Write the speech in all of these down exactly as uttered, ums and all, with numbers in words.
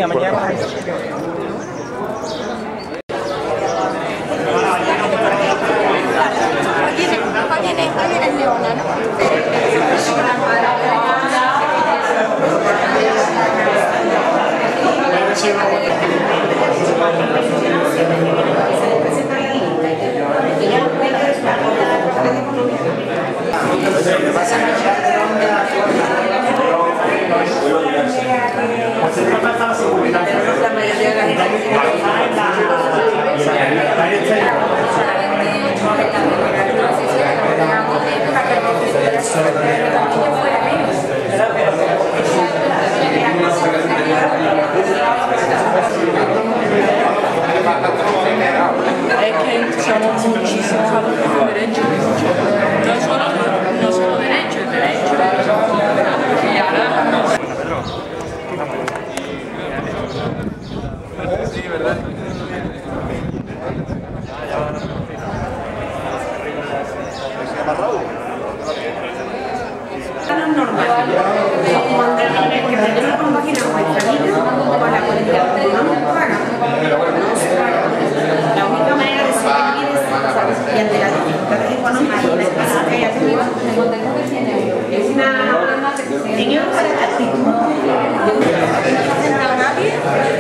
día mañana. Es que somos muchísimos alumnos con derechos, no solo, no solo derechos, derechos. Y ahora no. Sí, ¿verdad? Normal. Que tenemos una página nuestra vida con la política que no nos paga, no se paga. La única manera de sobrevivir es y ante las dificultades económicas y la escasez que hay aquí es una opinión para el actitud. ¿No se ha sentado nadie?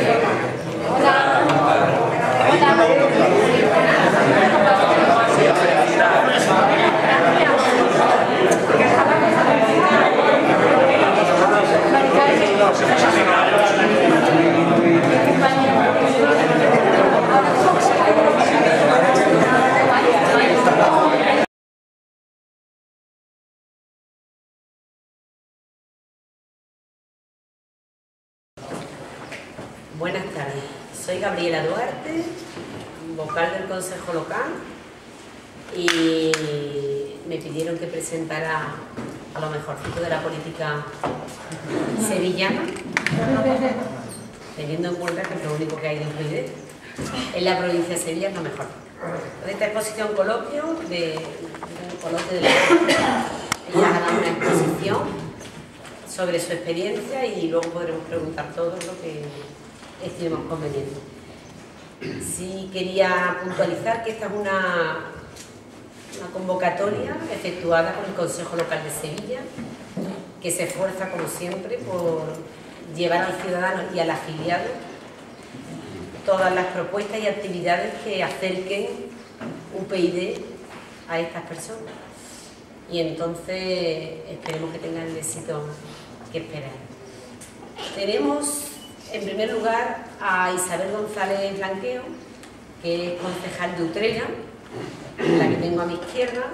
Buenas tardes, soy Gabriela Duarte, vocal del Consejo Local, y me pidieron que presentara a lo mejorcito de la política sevillana, teniendo en cuenta que es lo único que hay de incluir en la provincia de Sevilla, es lo mejor. De esta exposición coloquio, de, de coloquio de la ella hará una exposición sobre su experiencia y luego podremos preguntar todo lo que estimemos conveniente. Sí quería puntualizar que esta es una, una convocatoria efectuada por el Consejo Local de Sevilla, que se esfuerza, como siempre, por llevar al ciudadano y al afiliado todas las propuestas y actividades que acerquen U P y D a estas personas. Y entonces esperemos que tengan el éxito que esperan. Tenemos en primer lugar a Isabel González Blanqueo, que es concejal de Utrera, la que tengo a mi izquierda.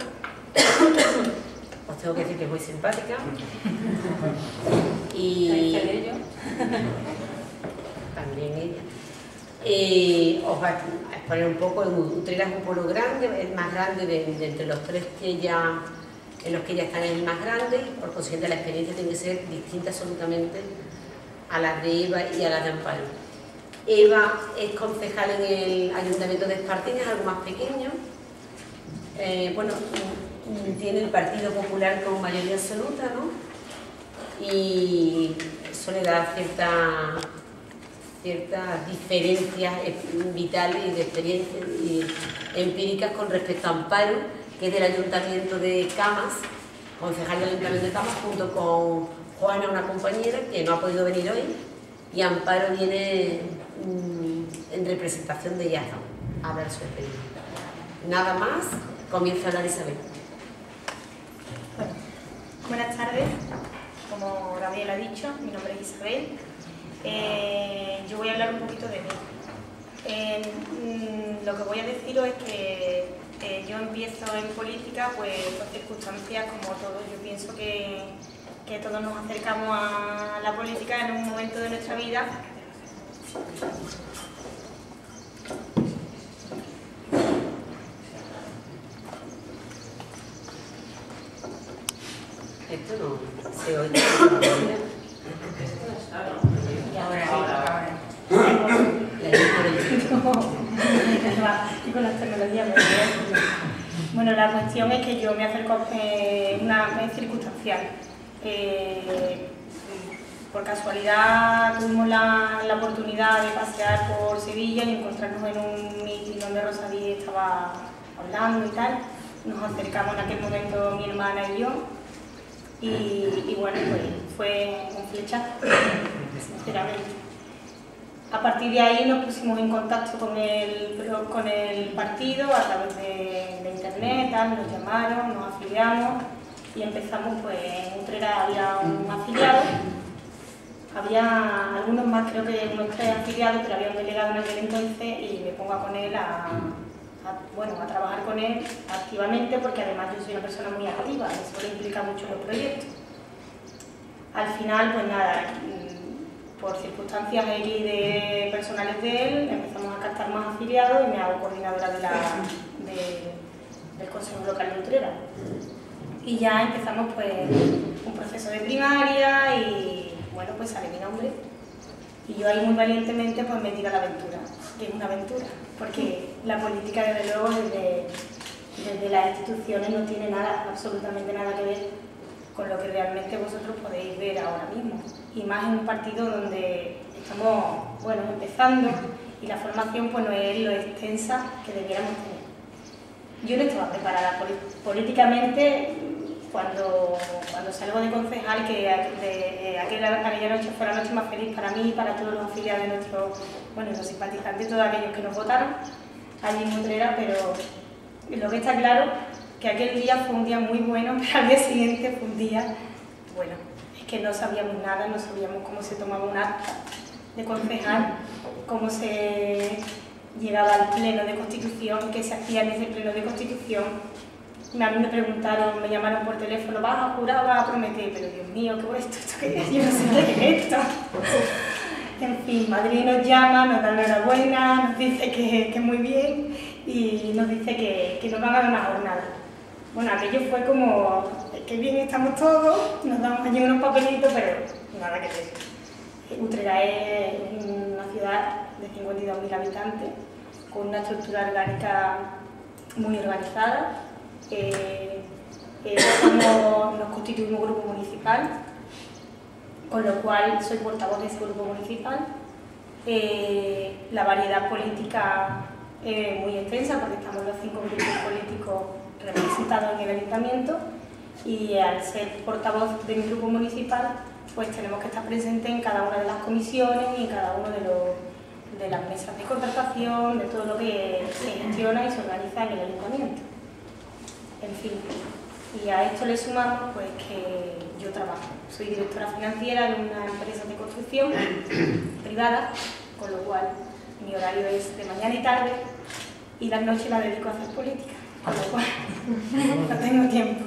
Os tengo que decir que es muy simpática. Y también ella. Y os va a exponer un poco. Utrera es un pueblo grande, el más grande de, de entre los tres que ella, en los que ella está, en el más grande, y por consiguiente la experiencia tiene que ser distinta absolutamente a las de Eva y a las de Amparo. Eva es concejal en el Ayuntamiento de Espartinas, algo más pequeño. Eh, bueno, tiene el Partido Popular con mayoría absoluta, ¿no? Y eso le da cierta, ciertas diferencias vitales y de experiencias y empíricas con respecto a Amparo, que es del Ayuntamiento de Camas, concejal del Ayuntamiento de Camas, junto con Juana, una compañera que no ha podido venir hoy, y Amparo viene mmm, en representación de ella a dar su experiencia. Nada más, comienza a hablar Isabel. Bueno, buenas tardes, como Gabriela ha dicho, mi nombre es Isabel. Eh, yo voy a hablar un poquito de mí. Eh, mmm, lo que voy a deciros es que eh, yo empiezo en política pues por circunstancias como todos. Yo pienso que que todos nos acercamos a la política en un momento de nuestra vida esto no se oye. Y ahora, ahora. Y con las tecnologías. Bueno, la cuestión es que yo me acerco a una, una circunstancial. Eh, por casualidad tuvimos la, la oportunidad de pasear por Sevilla y encontrarnos en un meeting donde Rosa Díez estaba hablando y tal. Nos acercamos en aquel momento mi hermana y yo, y, y bueno, pues fue un flechazo, sinceramente. A partir de ahí nos pusimos en contacto con el, con el partido a través de, de internet, tal, nos llamaron, nos afiliamos y empezamos, pues en Utrera había un afiliado, había algunos más, creo que unos tres afiliados, pero había un delegado en aquel entonces y me pongo con él a, a, bueno, a trabajar con él activamente, porque además yo soy una persona muy activa, eso le implica mucho en los proyectos. Al final, pues nada, por circunstancias X de personales de él, empezamos a captar más afiliados y me hago coordinadora de la, de, del Consejo Local de Utrera. Y ya empezamos pues un proceso de primaria y bueno, pues sale mi nombre. Y yo ahí muy valientemente pues me tiro a la aventura, que es una aventura, porque la política desde luego desde, desde las instituciones no tiene nada, absolutamente nada que ver con lo que realmente vosotros podéis ver ahora mismo. Y más en un partido donde estamos, bueno, empezando y la formación pues no es lo extensa que debiéramos tener. Yo no estaba preparada políticamente cuando, cuando salgo de concejal, que de, aquella, aquella noche fue la noche más feliz para mí y para todos los afiliados de nuestro, bueno, los simpatizantes, todos aquellos que nos votaron allí en Utrera, pero lo que está claro que aquel día fue un día muy bueno, pero al día siguiente fue un día, bueno, es que no sabíamos nada, no sabíamos cómo se tomaba un acta de concejal, cómo se llegaba al pleno de Constitución, qué se hacía en ese pleno de Constitución. A mí me preguntaron, me llamaron por teléfono, ¿vas a jurar o vas a prometer? Pero Dios mío, ¿qué es esto? ¿Esto qué es? Yo no sé qué es esto. En fin, Madrid nos llama, nos da la enhorabuena, nos dice que, que muy bien y nos dice que, que nos van a dar una jornada. Bueno, aquello fue como, que bien estamos todos, nos damos allí unos papelitos, pero nada que ver. Utrera es una ciudad de cincuenta y dos mil habitantes, con una estructura orgánica muy organizada. Eh, eh, somos, nos constituimos grupo municipal, con lo cual soy portavoz de ese grupo municipal. Eh, la variedad política es muy extensa, porque estamos los cinco grupos políticos representados en el ayuntamiento, y al ser portavoz de mi grupo municipal pues tenemos que estar presentes en cada una de las comisiones y en cada una de, los, de las mesas de contratación, de todo lo que se gestiona y se organiza en el ayuntamiento. En fin, y a esto le sumamos pues que yo trabajo, soy directora financiera en una empresa de construcción privada, con lo cual mi horario es de mañana y tarde y las noches la dedico a hacer política, con lo cual no tengo tiempo.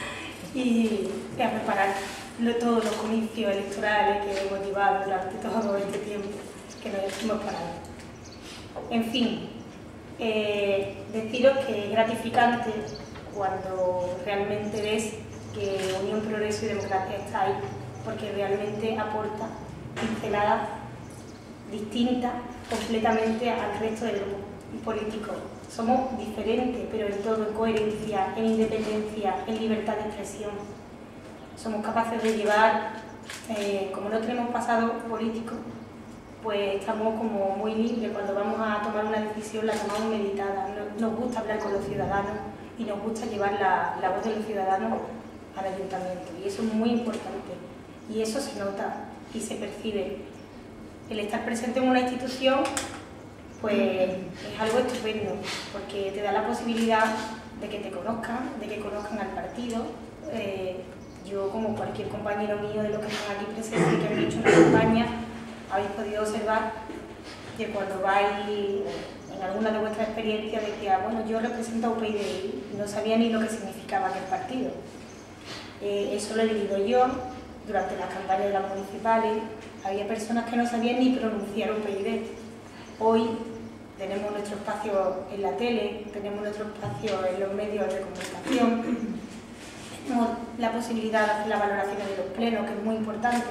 Y a preparar todos los comicios electorales que hemos llevado durante todo este tiempo que nos hemos parado. En fin, eh, deciros que es gratificante cuando realmente ves que Unión, Progreso y Democracia está ahí, porque realmente aporta pinceladas distintas completamente al resto del grupo político. Somos diferentes, pero en todo, en coherencia, en independencia, en libertad de expresión. Somos capaces de llevar, eh, como no tenemos pasado político, pues estamos como muy libres. Cuando vamos a tomar una decisión la tomamos meditada. Nos gusta hablar con los ciudadanos y nos gusta llevar la, la voz de los ciudadanos al ayuntamiento, y eso es muy importante, y eso se nota y se percibe. El estar presente en una institución pues es algo estupendo, porque te da la posibilidad de que te conozcan, de que conozcan al partido. Eh, yo, como cualquier compañero mío de los que están aquí presentes y que han hecho una campaña, habéis podido observar que cuando vais en alguna de vuestras experiencias decía, bueno, yo represento a U P y D y no sabía ni lo que significaba aquel partido. Eh, eso lo he vivido yo durante las campañas de las municipales. Había personas que no sabían ni pronunciar U P y D. Hoy tenemos nuestro espacio en la tele, tenemos nuestro espacio en los medios de comunicación, tenemos la posibilidad de hacer la valoración de los plenos, que es muy importante,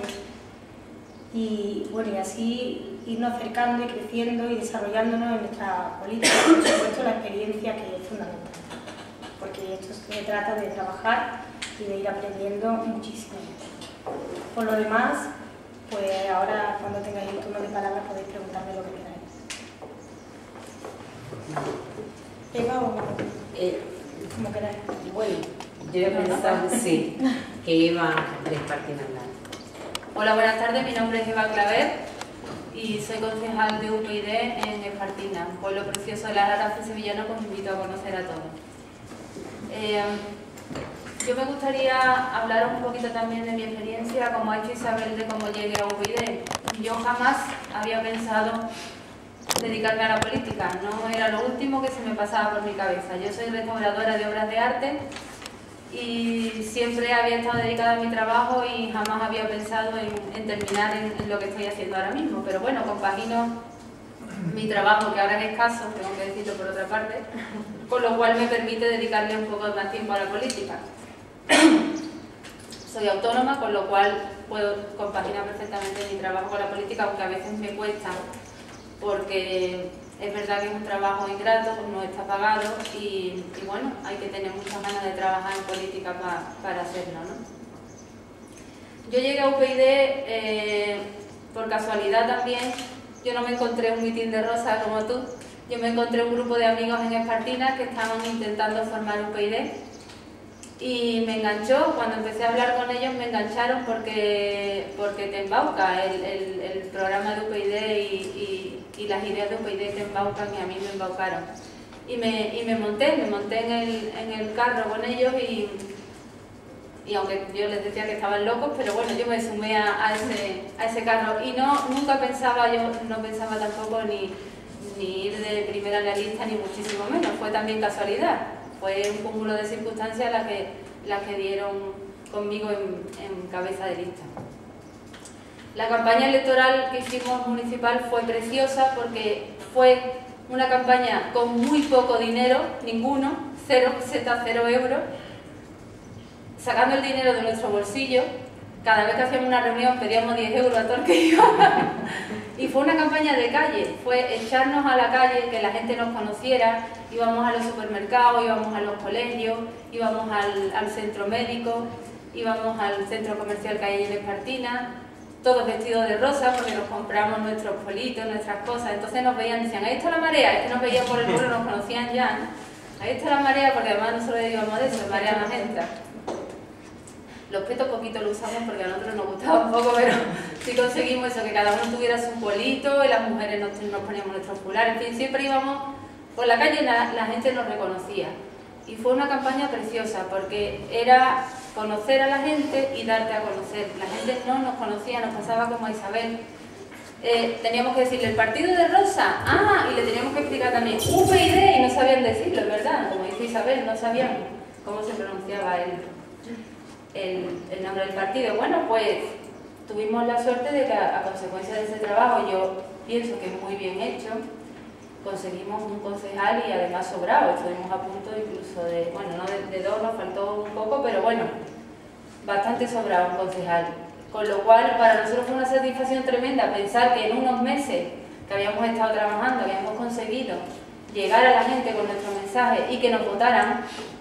y bueno, y así irnos acercando y creciendo y desarrollándonos en nuestra política, por supuesto la experiencia, que es fundamental, porque esto se trata de trabajar y de ir aprendiendo muchísimo. Por lo demás, pues ahora cuando tengáis el turno de palabras podéis preguntarme lo que queráis. ¿Eva o no? Eh, Como queráis. bueno, yo he pensado, sí, que Eva Andrés Partín hablar. Hola, buenas tardes, mi nombre es Eva Claver y soy concejal de U P y D en Espartina, un pueblo precioso de la Alarce sevillano que os invito a conocer a todos. Eh, yo me gustaría hablaros un poquito también de mi experiencia, como ha hecho Isabel, de cómo llegué a U P y D. Yo jamás había pensado dedicarme a la política, no era lo último que se me pasaba por mi cabeza. Yo soy restauradora de obras de arte y siempre había estado dedicada a mi trabajo y jamás había pensado en, en terminar en, en lo que estoy haciendo ahora mismo. Pero bueno, compagino mi trabajo, que ahora es escaso, tengo que decirlo por otra parte, con lo cual me permite dedicarle un poco más tiempo a la política. Soy autónoma, con lo cual puedo compaginar perfectamente mi trabajo con la política, aunque a veces me cuesta, porque es verdad que es un trabajo ingrato, no está pagado y, y bueno, hay que tener muchas ganas de trabajar en política pa, para hacerlo, ¿no? Yo llegué a U P y D eh, por casualidad también. Yo no me encontré un mitin de Rosa como tú, yo me encontré un grupo de amigos en Espartina que estaban intentando formar U P y D y me enganchó. Cuando empecé a hablar con ellos me engancharon porque, porque te embauca el, el, el programa de U P y D y, y, y las ideas de U P y D te embaucan y a mí me embaucaron. Y me, y me monté, me monté en el, en el carro con ellos y, y aunque yo les decía que estaban locos, pero bueno, yo me sumé a, a, ese, a ese carro y no, nunca pensaba, yo no pensaba tampoco ni, ni ir de primera en la lista ni muchísimo menos, fue también casualidad. Fue un cúmulo de circunstancias las que, las que dieron conmigo en, en cabeza de lista. La campaña electoral que hicimos municipal fue preciosa porque fue una campaña con muy poco dinero, ninguno, cero pesetas, cero euros, sacando el dinero de nuestro bolsillo. Cada vez que hacíamos una reunión pedíamos diez euros a todo el que iba. Y fue una campaña de calle, fue echarnos a la calle, que la gente nos conociera, íbamos a los supermercados, íbamos a los colegios, íbamos al, al centro médico, íbamos al centro comercial que hay en Espartina, todos vestidos de rosa porque nos compramos nuestros politos, nuestras cosas. Entonces nos veían, decían, ahí está la marea, es que nos veían por el pueblo, nos conocían ya, ¿no? Ahí está la marea, porque además nosotros íbamos de eso, marea magenta. Los petos poquito lo usamos porque a nosotros nos gustaba un poco, pero sí conseguimos eso, que cada uno tuviera su polito y las mujeres nos, nos poníamos nuestros fulares. En fin, siempre íbamos por la calle y la, la gente nos reconocía. Y fue una campaña preciosa porque era conocer a la gente y darte a conocer. La gente no nos conocía, nos pasaba como a Isabel. Eh, teníamos que decirle el partido de Rosa, ah, y le teníamos que explicar también U P y D y no sabían decirlo, es verdad, como dice Isabel, no sabían cómo se pronunciaba el... El, el nombre del partido. Bueno, pues tuvimos la suerte de que a, a consecuencia de ese trabajo, yo pienso que es muy bien hecho, conseguimos un concejal y además sobrado, estuvimos a punto incluso de, bueno, no de, de dos, nos faltó un poco, pero bueno, bastante sobrado un concejal. Con lo cual, para nosotros fue una satisfacción tremenda pensar que en unos meses que habíamos estado trabajando, habíamos conseguido llegar a la gente con nuestro mensaje y que nos votaran.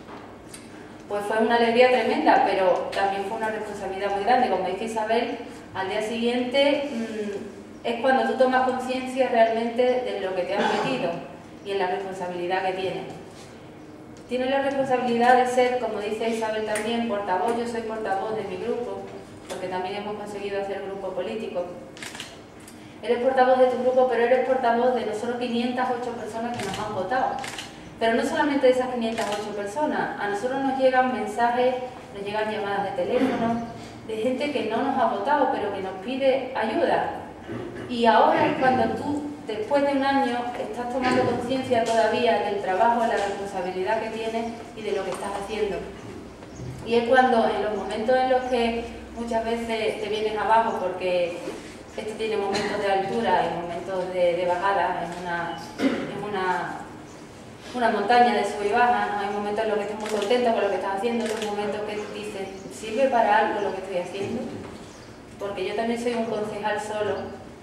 Pues fue una alegría tremenda, pero también fue una responsabilidad muy grande. Como dice Isabel, al día siguiente mmm, es cuando tú tomas conciencia realmente de lo que te has metido y en la responsabilidad que tienes. Tienes la responsabilidad de ser, como dice Isabel también, portavoz. Yo soy portavoz de mi grupo, porque también hemos conseguido hacer grupo político. Eres portavoz de tu grupo, pero eres portavoz de no solo quinientas ocho personas que nos han votado. Pero no solamente de esas quinientas ocho personas, a nosotros nos llegan mensajes, nos llegan llamadas de teléfono, de gente que no nos ha votado, pero que nos pide ayuda. Y ahora es cuando tú, después de un año, estás tomando conciencia todavía del trabajo, de la responsabilidad que tienes y de lo que estás haciendo. Y es cuando, en los momentos en los que muchas veces te vienes abajo, porque esto tiene momentos de altura y momentos de, de bajada, es una... Es una una montaña de sub y baja, ¿no? Hay momentos en los que estás muy contento con lo que estás haciendo, otros momentos que dices, ¿sirve para algo lo que estoy haciendo? Porque yo también soy un concejal solo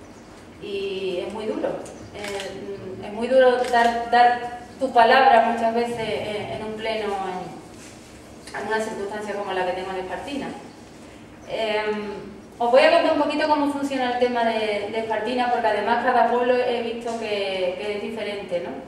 y es muy duro. Eh, es muy duro dar, dar tu palabra muchas veces en, en un pleno, en, en una circunstancia como la que tengo en Espartina. Eh, Os voy a contar un poquito cómo funciona el tema de, de Espartina, porque además cada pueblo he visto que, que es diferente, ¿no?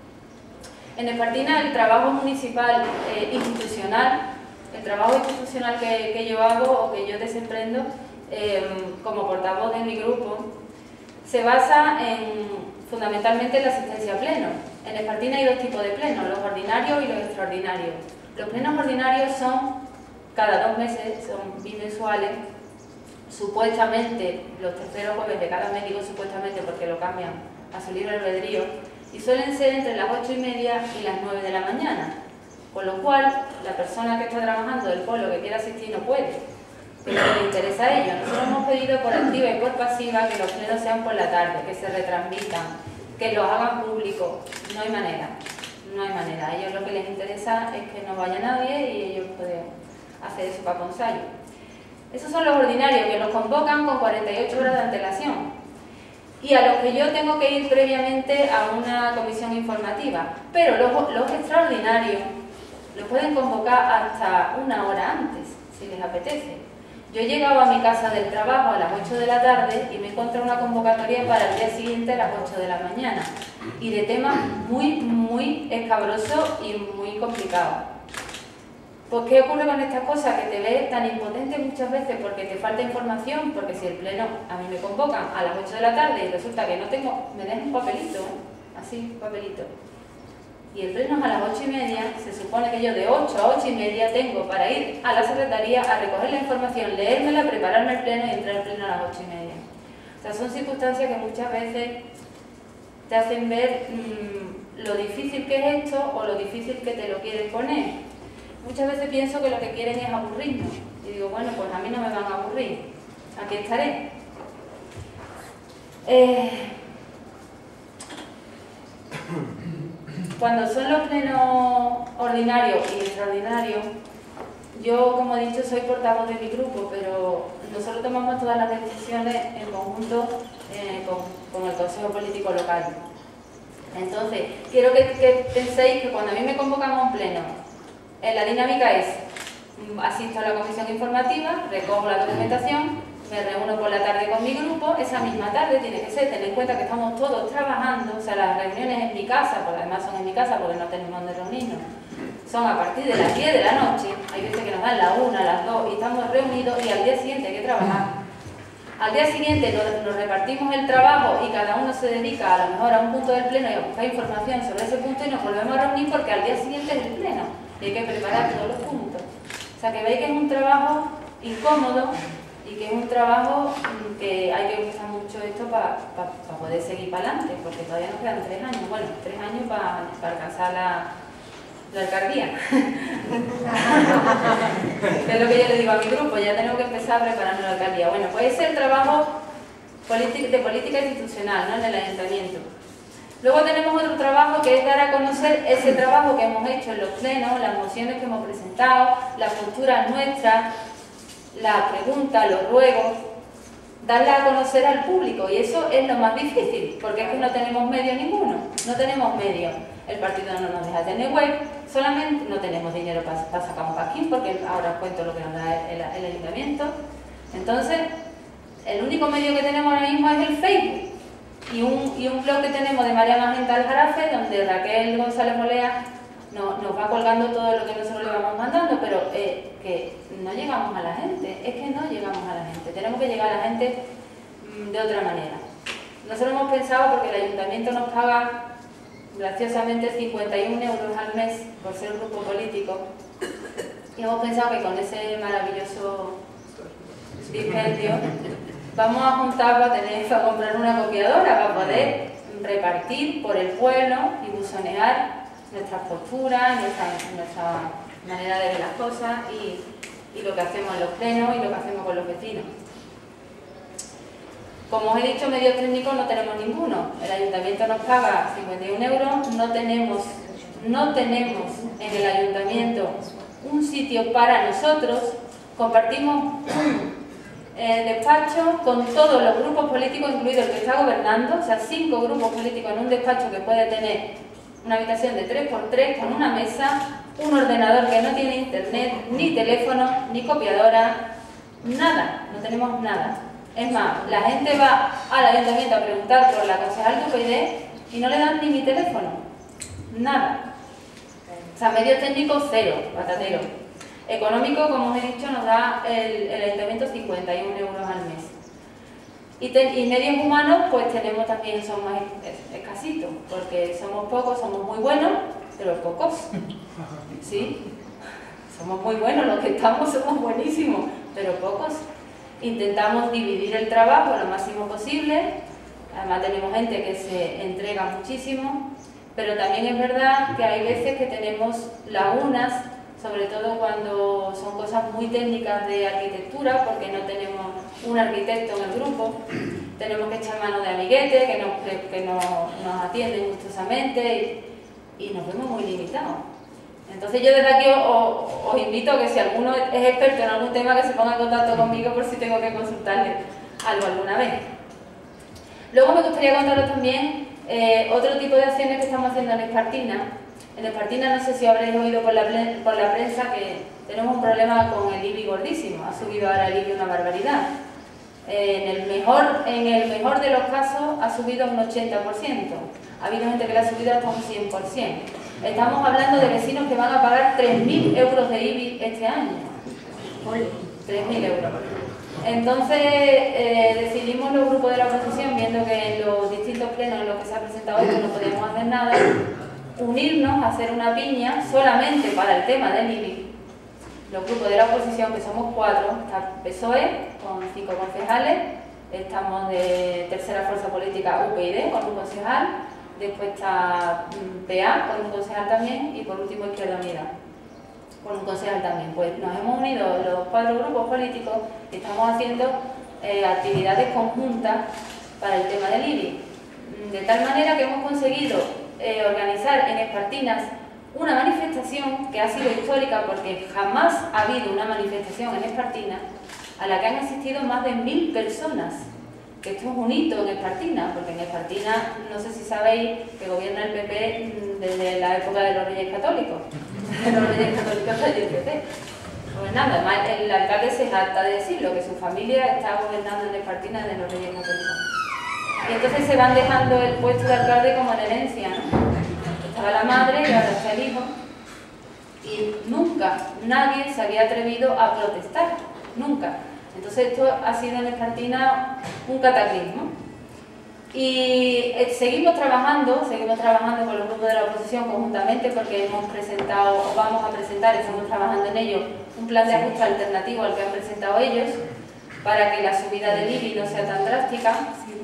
En Espartina el trabajo municipal eh, institucional, el trabajo institucional que, que yo hago o que yo desemprendo eh, como portavoz de mi grupo, se basa en, fundamentalmente en la asistencia a pleno. En Espartina hay dos tipos de plenos, los ordinarios y los extraordinarios. Los plenos ordinarios son cada dos meses, son bimensuales, supuestamente los terceros jueves de cada mes, digo supuestamente porque lo cambian a su libre albedrío, y suelen ser entre las ocho y media y las nueve de la mañana, con lo cual la persona que está trabajando del pueblo que quiera asistir no puede, pero le interesa a ellos. Nosotros hemos pedido por activa y por pasiva que los plenos sean por la tarde, que se retransmitan, que los hagan públicos. No hay manera, no hay manera. A ellos lo que les interesa es que no vaya nadie y ellos pueden hacer su paponsayo. Esos son los ordinarios, que los convocan con cuarenta y ocho horas de antelación y a los que yo tengo que ir previamente a una comisión informativa. Pero los, los extraordinarios los pueden convocar hasta una hora antes, si les apetece. Yo he llegado a mi casa del trabajo a las ocho de la tarde y me encontré una convocatoria para el día siguiente a las ocho de la mañana. Y de temas muy, muy escabrosos y muy complicados. Pues, ¿qué ocurre con estas cosas? Que te ves tan impotente muchas veces porque te falta información, porque si el pleno, a mí me convocan a las ocho de la tarde y resulta que no tengo, me den un papelito, ¿eh? Así, un papelito. Y el pleno es a las ocho y media, se supone que yo de ocho a ocho y media tengo para ir a la secretaría a recoger la información, leérmela, prepararme el pleno y entrar al pleno a las ocho y media. O sea, son circunstancias que muchas veces te hacen ver mmm, lo difícil que es esto o lo difícil que te lo quieren poner. Muchas veces pienso que lo que quieren es aburrirnos. Y digo, bueno, pues a mí no me van a aburrir. Aquí estaré. Eh... Cuando son los plenos ordinarios y extraordinarios, yo, como he dicho, soy portavoz de mi grupo, pero nosotros tomamos todas las decisiones en conjunto eh, con, con el Consejo Político Local. Entonces, quiero que, que penséis que cuando a mí me convocan a un pleno, eh, la dinámica es, asisto a la comisión informativa, recojo la documentación, me reúno por la tarde con mi grupo, esa misma tarde tiene que ser, ten en cuenta que estamos todos trabajando, o sea, las reuniones en mi casa, porque además son en mi casa porque no tenemos donde reunirnos, son a partir de las diez de la noche, hay veces que nos dan la una, las dos y estamos reunidos y al día siguiente hay que trabajar. Al día siguiente nos, nos repartimos el trabajo y cada uno se dedica a lo mejor a un punto del pleno y a buscar información sobre ese punto y nos volvemos a reunir porque al día siguiente es el pleno y hay que preparar todos los puntos. O sea, que veis que es un trabajo incómodo y que es un trabajo que hay que usar mucho esto para pa, pa poder seguir para adelante, porque todavía nos quedan tres años, bueno, tres años para pa alcanzar la, la alcaldía. Es lo que yo le digo a mi grupo, ya tenemos que empezar a prepararnos la alcaldía. Bueno, pues ese es el trabajo de política institucional, ¿no?, en el ayuntamiento. Luego tenemos otro trabajo que es dar a conocer ese trabajo que hemos hecho en los plenos, las mociones que hemos presentado, las posturas nuestras, las preguntas, los ruegos, darla a conocer al público, y eso es lo más difícil, porque es que no tenemos medio ninguno, no tenemos medio. El partido no nos deja tener web, solamente no tenemos dinero para, para sacar un pasquín, porque ahora os cuento lo que nos da el, el, el ayuntamiento. Entonces, el único medio que tenemos ahora mismo es el Facebook, y un, y un blog que tenemos de María Magenta Aljarafe, donde Raquel González Molea no, nos va colgando todo lo que nosotros le vamos mandando, pero eh, que no llegamos a la gente, es que no llegamos a la gente, tenemos que llegar a la gente mmm, de otra manera. Nosotros hemos pensado, porque el ayuntamiento nos paga graciosamente cincuenta y un euros al mes por ser un grupo político, y hemos pensado que con ese maravilloso dispendio vamos a juntar para tener para comprar una copiadora para poder repartir por el pueblo y buzonear nuestras posturas, nuestra, nuestra manera de ver las cosas y, y lo que hacemos en los plenos y lo que hacemos con los vecinos. Como os he dicho, medios técnicos no tenemos ninguno. El ayuntamiento nos paga cincuenta y un euros, no tenemos, no tenemos en el ayuntamiento un sitio para nosotros, compartimos un eh, despacho con todos los grupos políticos, incluido el que está gobernando, o sea, cinco grupos políticos en un despacho que puede tener una habitación de tres por tres con una mesa, un ordenador que no tiene internet, ni teléfono, ni copiadora, Nada, no tenemos nada. Es más, la gente va al ayuntamiento a preguntar por la concejal de U P YD y no le dan ni mi teléfono. Nada. O sea, medios técnicos cero, patatero. Económico, como os he dicho, nos da el, el ayuntamiento cincuenta y un euros al mes. Y, te, y medios humanos, pues tenemos también, son más escasitos, porque somos pocos, somos muy buenos, pero pocos. ¿Sí? Somos muy buenos, los que estamos somos buenísimos, pero pocos. Intentamos dividir el trabajo lo máximo posible, además tenemos gente que se entrega muchísimo, pero también es verdad que hay veces que tenemos lagunas, sobre todo cuando son cosas muy técnicas de arquitectura, porque no tenemos un arquitecto en el grupo, tenemos que echar mano de amiguetes que nos, que, que nos, nos atienden gustosamente y, y nos vemos muy limitados. Entonces yo desde aquí os, os invito a que si alguno es experto en algún tema que se ponga en contacto conmigo por si tengo que consultarle algo alguna vez. Luego me gustaría contaros también eh, otro tipo de acciones que estamos haciendo en Espartina. En Espartina, no sé si habréis oído por la, por la prensa que tenemos un problema con el I B I gordísimo. Ha subido ahora el I B I una barbaridad. Eh, en, el mejor, en el mejor de los casos ha subido un ochenta por ciento. Ha habido gente que le ha subido hasta un cien por ciento. Estamos hablando de vecinos que van a pagar tres mil euros de I B I este año. tres mil euros. Entonces eh, decidimos los grupos de la oposición, viendo que en los distintos plenos en los que se ha presentado esto no podíamos hacer nada, unirnos a hacer una piña solamente para el tema del I B I. Los grupos de la oposición, que somos cuatro, está P S O E con cinco concejales, estamos de tercera fuerza política U P Y D con un concejal, después está P A con un concejal también y por último Izquierda Unida con un concejal también. Pues nos hemos unido los cuatro grupos políticos y estamos haciendo eh, actividades conjuntas para el tema del I B I. De tal manera que hemos conseguido eh, organizar en Espartinas una manifestación que ha sido histórica porque jamás ha habido una manifestación en Espartinas a la que han asistido más de mil personas. Que esto es un hito en Espartina, porque en Espartina, no sé si sabéis que gobierna el P P desde la época de los Reyes Católicos. De los Reyes Católicos del P P. Pues nada, además el alcalde se jacta de decirlo, que su familia está gobernando en Espartina desde los Reyes Católicos. Y entonces se van dejando el puesto de alcalde como en herencia, ¿no? Estaba la madre y ahora está el hijo. Y nunca nadie se había atrevido a protestar, nunca. Entonces esto ha sido en Espartina un cataclismo. Y eh, seguimos trabajando, seguimos trabajando con los grupos de la oposición conjuntamente porque hemos presentado, o vamos a presentar, estamos trabajando en ello, un plan de ajuste alternativo al que han presentado ellos para que la subida del I B I no sea tan drástica.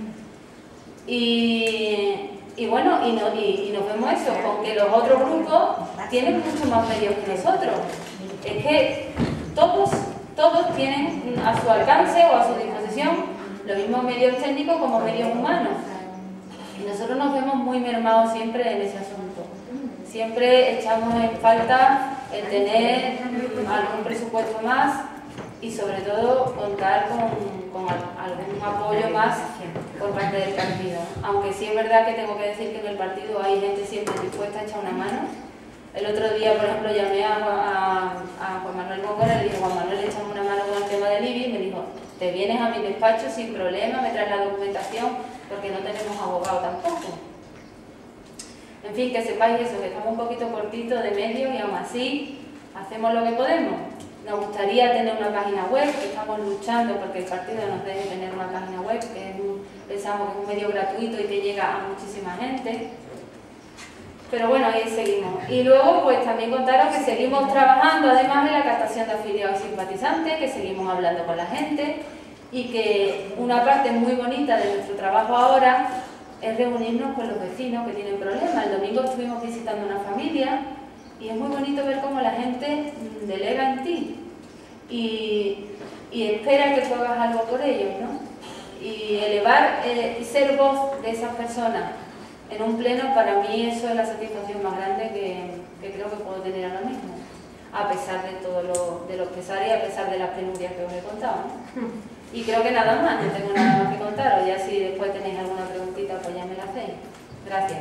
Y, y bueno, y, no, y, y nos vemos eso, con que los otros grupos tienen mucho más medios que nosotros. Es que todos... Todos tienen a su alcance o a su disposición los mismos medios técnicos como medios humanos. Y nosotros nos vemos muy mermados siempre en ese asunto. Siempre echamos en falta el tener algún presupuesto más y sobre todo contar con, con algún apoyo más por parte del partido. Aunque sí es verdad que tengo que decir que en el partido hay gente siempre dispuesta a echar una mano. El otro día, por ejemplo, llamé a, a, a Juan Manuel Góngora y le dije: Juan Manuel, echame una mano con el tema del I B I, y me dijo: te vienes a mi despacho sin problema, me traes la documentación, porque no tenemos abogado tampoco. En fin, que sepáis eso, que estamos un poquito cortitos de medios y aún así hacemos lo que podemos. Nos gustaría tener una página web, que estamos luchando porque el partido nos deje tener una página web, que es un, pensamos que es un medio gratuito y que llega a muchísima gente. Pero bueno, ahí seguimos. Y luego, pues también contaros que seguimos trabajando, además de la captación de afiliados y simpatizantes, que seguimos hablando con la gente y que una parte muy bonita de nuestro trabajo ahora es reunirnos con los vecinos que tienen problemas. El domingo estuvimos visitando una familia y es muy bonito ver cómo la gente delega en ti y, y espera que tú hagas algo por ellos, ¿no? Y elevar y eh, ser voz de esas personas en un pleno, para mí eso es la satisfacción más grande que, que creo que puedo tener ahora mismo, a pesar de todo lo, de los pesares y a pesar de las penurias que os he contado, ¿no? Y creo que nada más, no tengo nada más que contaros. Ya si después tenéis alguna preguntita, pues ya me la hacéis. Gracias.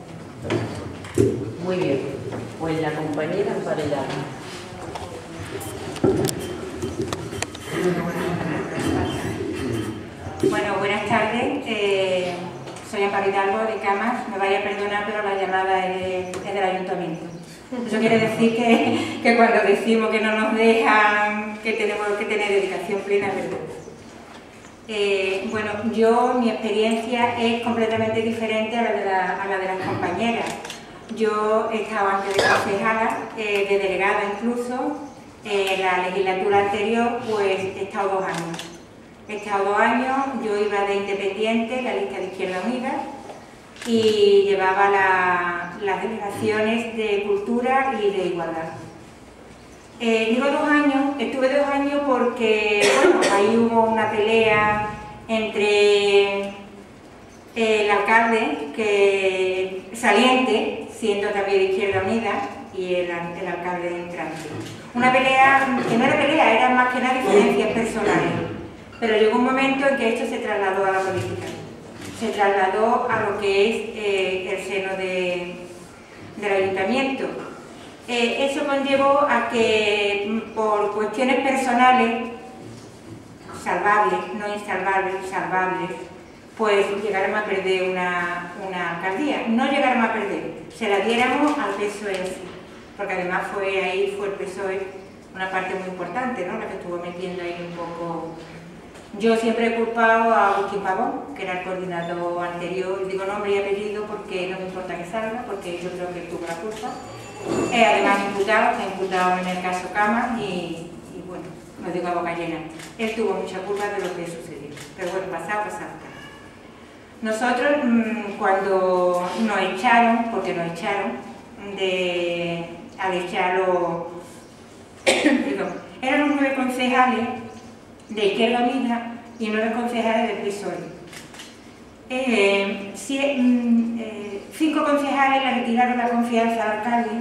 Muy bien, pues la compañera Amparo Llano. Bueno, buenas tardes. Eh, soy Amparo Hidalgo de Camas. Me vaya a perdonar, pero la llamada es, de, es del ayuntamiento. Eso quiere decir que, que cuando decimos que no nos dejan, que tenemos que tener dedicación plena, es verdad. Eh, bueno, yo, mi experiencia es completamente diferente a la de, la, a la de las compañeras. Yo he estado antes de concejala, eh, de delegada incluso. En eh, la legislatura anterior, pues he estado dos años. He estado dos años, yo iba de independiente, la lista de Izquierda Unida, y llevaba la, las delegaciones de Cultura y de Igualdad. Eh, digo dos años, estuve dos años porque, bueno, ahí hubo una pelea entre eh, el alcalde, que saliente, siendo también de Izquierda Unida, y el, el alcalde entrante. Una pelea, que no era pelea, eran más que nada diferencias personales. Pero llegó un momento en que esto se trasladó a la política, se trasladó a lo que es eh, el seno de, del ayuntamiento. Eh, eso conllevó a que por cuestiones personales, salvables, no insalvables, salvables, pues llegáramos a perder una, una alcaldía. No llegáramos a perder, se la diéramos al P S O E así, porque además fue ahí, fue el P S O E una parte muy importante, ¿no?, la que estuvo metiendo ahí un poco. Yo siempre he culpado a Agustín Pavón, que era el coordinador anterior, digo nombre y apellido porque no me importa que salga, porque yo creo que tuvo la culpa. Eh, además imputado, está imputado en el caso Camas y, y bueno, no digo a boca llena, él tuvo mucha culpa de lo que sucedió. Pero bueno, pasado, pasado. Nosotros mmm, cuando nos echaron, porque nos echaron, de, al echarlo, perdón, éramos nueve concejales de Izquierda Unida y nueve concejales del P S O E. Eh, si, eh, cinco concejales le retiraron la confianza al alcalde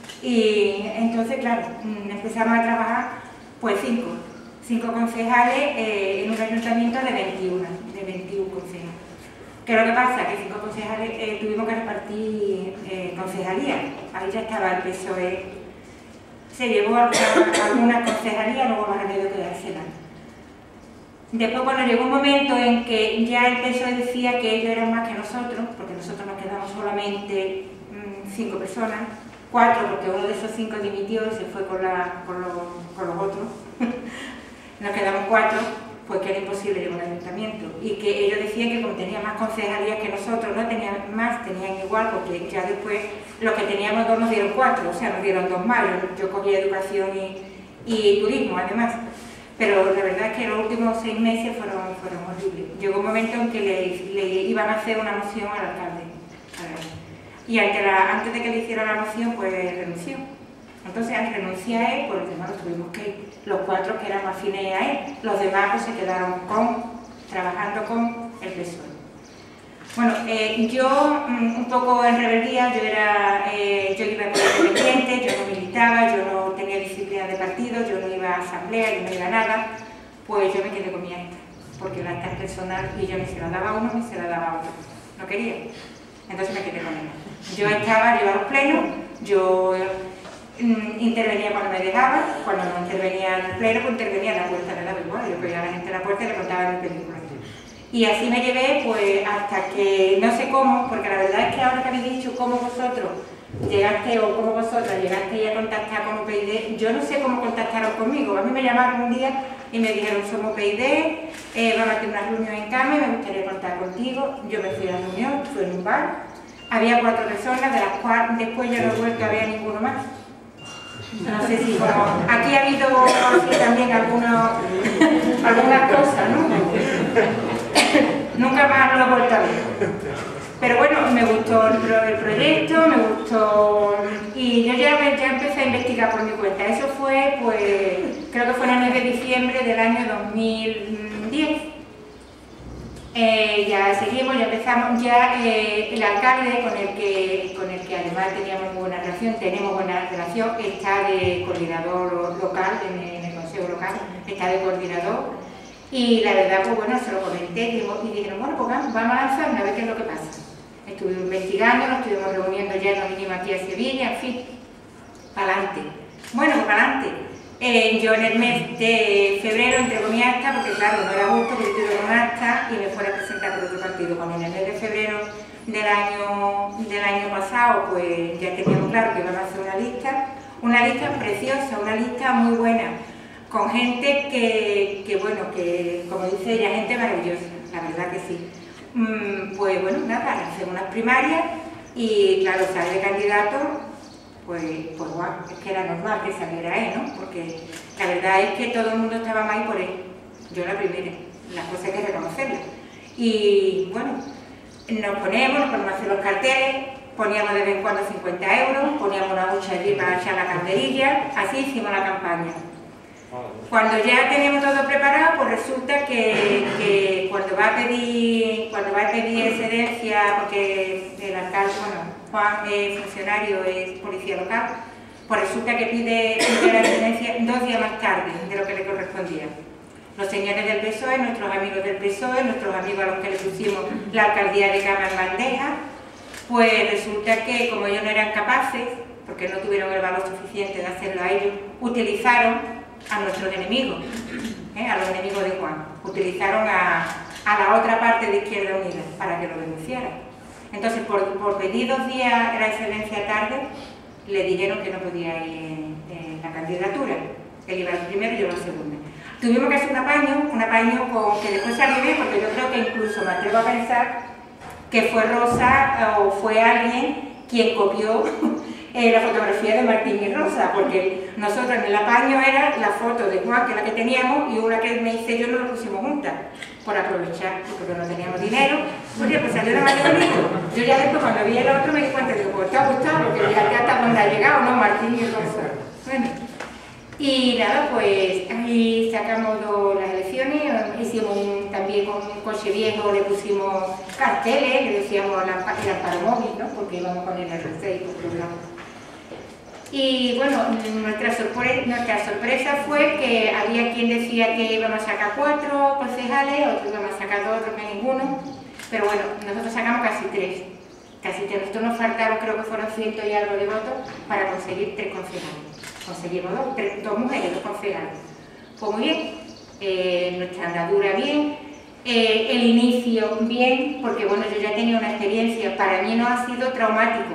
y entonces, claro, empezamos a trabajar, pues cinco, cinco concejales eh, en un ayuntamiento de veintiuno, de veintiuno concejales. ¿Qué es lo que pasa? Que cinco concejales eh, tuvimos que repartir eh, concejalías, ahí ya estaba el P S O E, se llevó a algunas concejalías, luego más remedio que dárselas. Después, cuando llegó un momento en que ya el P S O E decía que ellos eran más que nosotros, porque nosotros nos quedamos solamente mmm, cinco personas, cuatro, porque uno de esos cinco dimitió y se fue con, la, con, los, con los otros, nos quedamos cuatro, pues que era imposible llevar un ayuntamiento. Y que ellos decían que como tenían más concejalías que nosotros, no tenían más, tenían igual, porque ya después los que teníamos dos nos dieron cuatro, o sea, nos dieron dos más. Yo, yo cogí educación y, y turismo, además. Pero la verdad es que los últimos seis meses fueron, fueron horribles. Llegó un momento en que le, le iban a hacer una moción al alcalde. Y ante la, antes de que le hiciera la moción, pues renunció. Entonces, al renunciar a él, pues los demás los tuvimos que ir. Los cuatro que eran afines a él, los demás pues, se quedaron con, trabajando con el P S O E. Bueno, eh, yo mm, un poco en rebeldía, yo era, eh, yo iba por independiente, yo no militaba, yo no tenía disciplina de partido, yo no iba a asamblea, yo no iba a nada, pues yo me quedé con mi acta, porque la acta es personal y yo ni se la daba a uno ni se la daba a otro, no quería, entonces me quedé con ella. Yo estaba, yo a los plenos, yo mm, intervenía cuando me dejaban, cuando no intervenía en el pleno, pues intervenía en la puerta, me daba igual, yo cogía a la gente en la puerta y le contaba mi película. Y así me llevé pues hasta que, no sé cómo, porque la verdad es que ahora que habéis dicho cómo vosotros llegaste o cómo vosotras llegaste a contactar con U P y D, yo no sé cómo contactaron conmigo. A mí me llamaron un día y me dijeron, somos U P y D, eh, vamos a tener una reunión en Cama y me gustaría contar contigo. Yo me fui a la reunión, fui en un bar, había cuatro personas, de las cuales después ya no he vuelto a ver a ninguno más. No sé si como, aquí ha habido sí, también algunos, algunas cosas, ¿no? Nunca más lo he vuelto a ver. Pero bueno, me gustó el, pro, el proyecto, me gustó y yo ya, ya empecé a investigar por mi cuenta. Eso fue, pues, creo que fue el nueve de diciembre del año dos mil diez. Eh, ya seguimos, ya empezamos, ya eh, el alcalde con el, que, con el que además teníamos muy buena relación, tenemos buena relación, está de coordinador local, en el, en el consejo local, está de coordinador. Y la verdad, pues bueno, se lo comenté y dijeron, bueno, pues vamos, vamos a lanzarnos a ver qué es lo que pasa. Estuvimos investigando, nos estuvimos reuniendo ya, nos vinimos aquí a Sevilla, en fin, para adelante. Bueno, pues para adelante. Eh, yo en el mes de febrero entrego mi acta, porque claro, no era justo que yo tuviera un acta y me fuera a presentar por otro partido. Cuando en el mes de febrero del año, del año pasado, pues ya teníamos claro que íbamos a hacer una lista, una lista preciosa, una lista muy buena, con gente que, que bueno, que como dice ella, gente maravillosa, la verdad que sí. Mm, pues bueno, nada, hacemos unas primarias y claro, sale de candidato. Pues, pues guau, es que era normal que saliera él, ¿no? Porque la verdad es que todo el mundo estaba mal por él. Yo la primera, las cosas hay que reconocerlas. Y bueno, nos ponemos, nos ponemos a hacer los carteles, poníamos de vez en cuando cincuenta euros, poníamos una hucha allí para echar la candelilla, así hicimos la campaña. Cuando ya tenemos todo preparado, pues resulta que, que cuando va a pedir, cuando va a pedir excedencia, porque el alcalde, bueno, Juan es funcionario, es policía local, pues resulta que pide, pide la excedencia dos días más tarde de lo que le correspondía. Los señores del P S O E, nuestros amigos del P S O E, nuestros amigos a los que le pusimos la alcaldía de Cama en bandeja, pues resulta que como ellos no eran capaces, porque no tuvieron el valor suficiente de hacerlo a ellos, utilizaron a nuestros enemigos, ¿eh? a los enemigos de Juan, utilizaron a, a la otra parte de Izquierda Unida para que lo denunciaran. Entonces, por, por pedir dos días la excedencia tarde, le dijeron que no podía ir en, en la candidatura. Él iba al primero y yo al segundo. Tuvimos que hacer un apaño, un apaño con, que después salió bien, porque yo creo que incluso me atrevo a pensar que fue Rosa o fue alguien quien copió eh, la fotografía de Martín y Rosa, porque nosotros en el apaño era la foto de Juan, que es la que teníamos, y una que me hice yo, no la pusimos juntas, por aprovechar, porque no teníamos dinero. Oye, pues salió más bonito. Yo ya después, cuando vi el otro, me di cuenta, digo, pues te ha gustado, porque ya hasta cuando ha llegado, ¿no? Martín y Rosa. Bueno, y nada, pues ahí sacamos dos, las elecciones, hicimos un, también con un coche viejo, le pusimos carteles, le decíamos lámpara móvil, ¿no? Porque íbamos con el R seis por programa. Y bueno, nuestra sorpresa, nuestra sorpresa fue que había quien decía que íbamos a sacar cuatro concejales, otros íbamos a sacar dos, otros que ninguno, pero bueno, nosotros sacamos casi tres, casi tres. Nosotros nos faltaron, creo que fueron ciento y algo de votos para conseguir tres concejales. Conseguimos dos, tres, dos mujeres, dos concejales. Pues muy bien, eh, nuestra andadura bien, eh, el inicio bien, porque bueno, yo ya tenía una experiencia, para mí no ha sido traumático.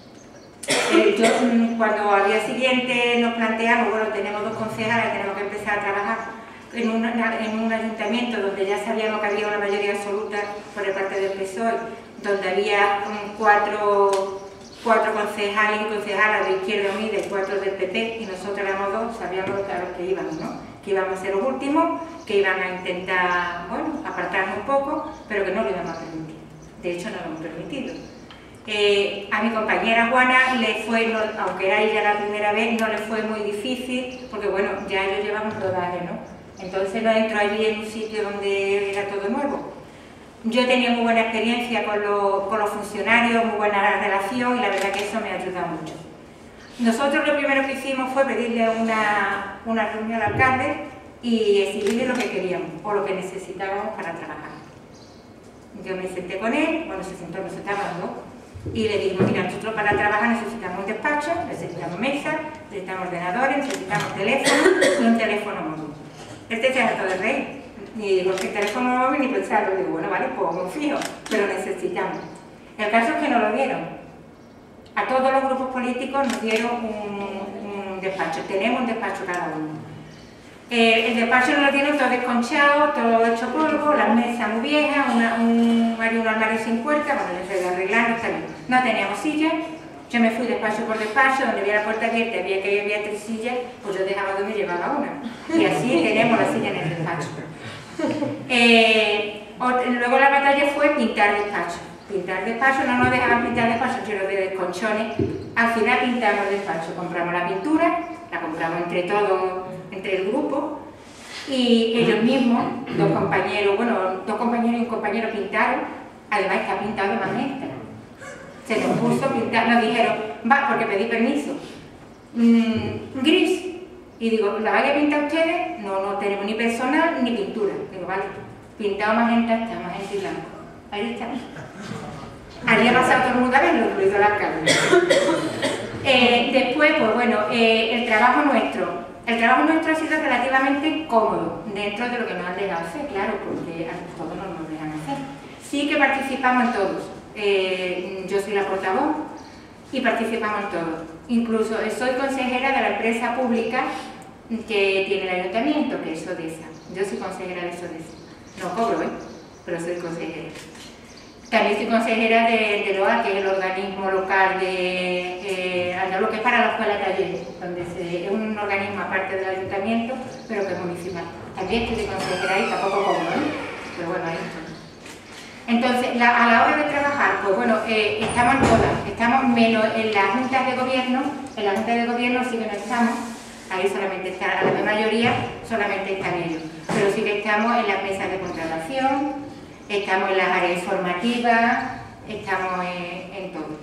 Eh, yo cuando al día siguiente nos planteamos, bueno, tenemos dos concejales, tenemos que empezar a trabajar en, una, en un ayuntamiento donde ya sabíamos que había una mayoría absoluta por parte del P S O E, donde había um, cuatro, cuatro concejales y concejalas de Izquierda Unida y cuatro del P P, y nosotros éramos dos, sabíamos lo que, a lo que íbamos, ¿no? Que íbamos a ser los últimos, que iban a intentar, bueno, apartarnos un poco, pero que no lo íbamos a permitir. De hecho, no lo hemos permitido. Eh, a mi compañera Juana le fue, no, aunque era ella la primera vez, no le fue muy difícil, porque bueno, ya ellos llevan un rodaje, ¿no? Entonces no entró allí en un sitio donde era todo nuevo. Yo tenía muy buena experiencia con, lo, con los funcionarios, muy buena relación, y la verdad que eso me ayuda mucho. Nosotros lo primero que hicimos fue pedirle una, una reunión al alcalde y exigirle lo que queríamos o lo que necesitábamos para trabajar. Yo me senté con él, bueno, se sentó, nos sentábamos dos, y le dijimos, mira, nosotros para trabajar necesitamos un despacho, necesitamos mesa, necesitamos ordenadores, necesitamos teléfono y un teléfono móvil. Este se hartó de reír, y digo, que el teléfono móvil ni pensarlo, digo, bueno, vale, pues confío, pero necesitamos. El caso es que nos lo dieron. A todos los grupos políticos nos dieron un, un despacho, tenemos un despacho cada uno. Eh, el despacho nos lo tienen todo desconchado, todo hecho polvo, las mesas muy viejas, una, un, un armario sin puerta, bueno, yo sé arreglar, está bien. No teníamos sillas, yo me fui despacho por despacho, donde había la puerta abierta, había que había tres sillas, pues yo dejaba dos y me llevaba una. Y así tenemos la silla en el despacho. Eh, luego la batalla fue pintar despacho. Pintar despacho, no nos dejaban pintar despacho, pero de desconchones. Al final pintamos despacho, compramos la pintura, la compramos entre todos, entre el grupo, y ellos mismos, dos compañeros, bueno, dos compañeros y un compañero pintaron, además está pintado de magenta. Se nos puso a pintar, nos dijeron, va, porque pedí permiso, mmm, gris. Y digo, ¿la vais a pintar ustedes? No, no tenemos ni personal ni pintura. Digo, vale, pintado magenta está, magenta y blanco. Ahí está. Había pasado todo el mundo a verlo, incluido el alcalde. Eh, después, pues bueno, eh, el trabajo nuestro. el trabajo nuestro ha sido relativamente cómodo, dentro de lo que nos han dejado hacer, claro, porque a todos no nos dejan hacer. Sí que participamos en todos. Eh, yo soy la portavoz y participamos en todos. Incluso soy consejera de la empresa pública que tiene el ayuntamiento, que es SODESA. Yo soy consejera de SODESA. No cobro, ¿eh? Pero soy consejera. También soy consejera de, de LOA, que es el organismo local de eh, lo que es para la escuela taller, donde se, es un organismo aparte del ayuntamiento, pero que es municipal. También estoy de consejera y tampoco cobro, ¿eh? Pero bueno, ahí estoy. Entonces, la, a la hora de trabajar, pues bueno, eh, estamos en todas, estamos menos en las juntas de gobierno, en las juntas de gobierno sí que no estamos, ahí solamente está, a la mayoría solamente están ellos, pero sí que estamos en las mesas de contratación, estamos en las áreas informativas, estamos en, en todo.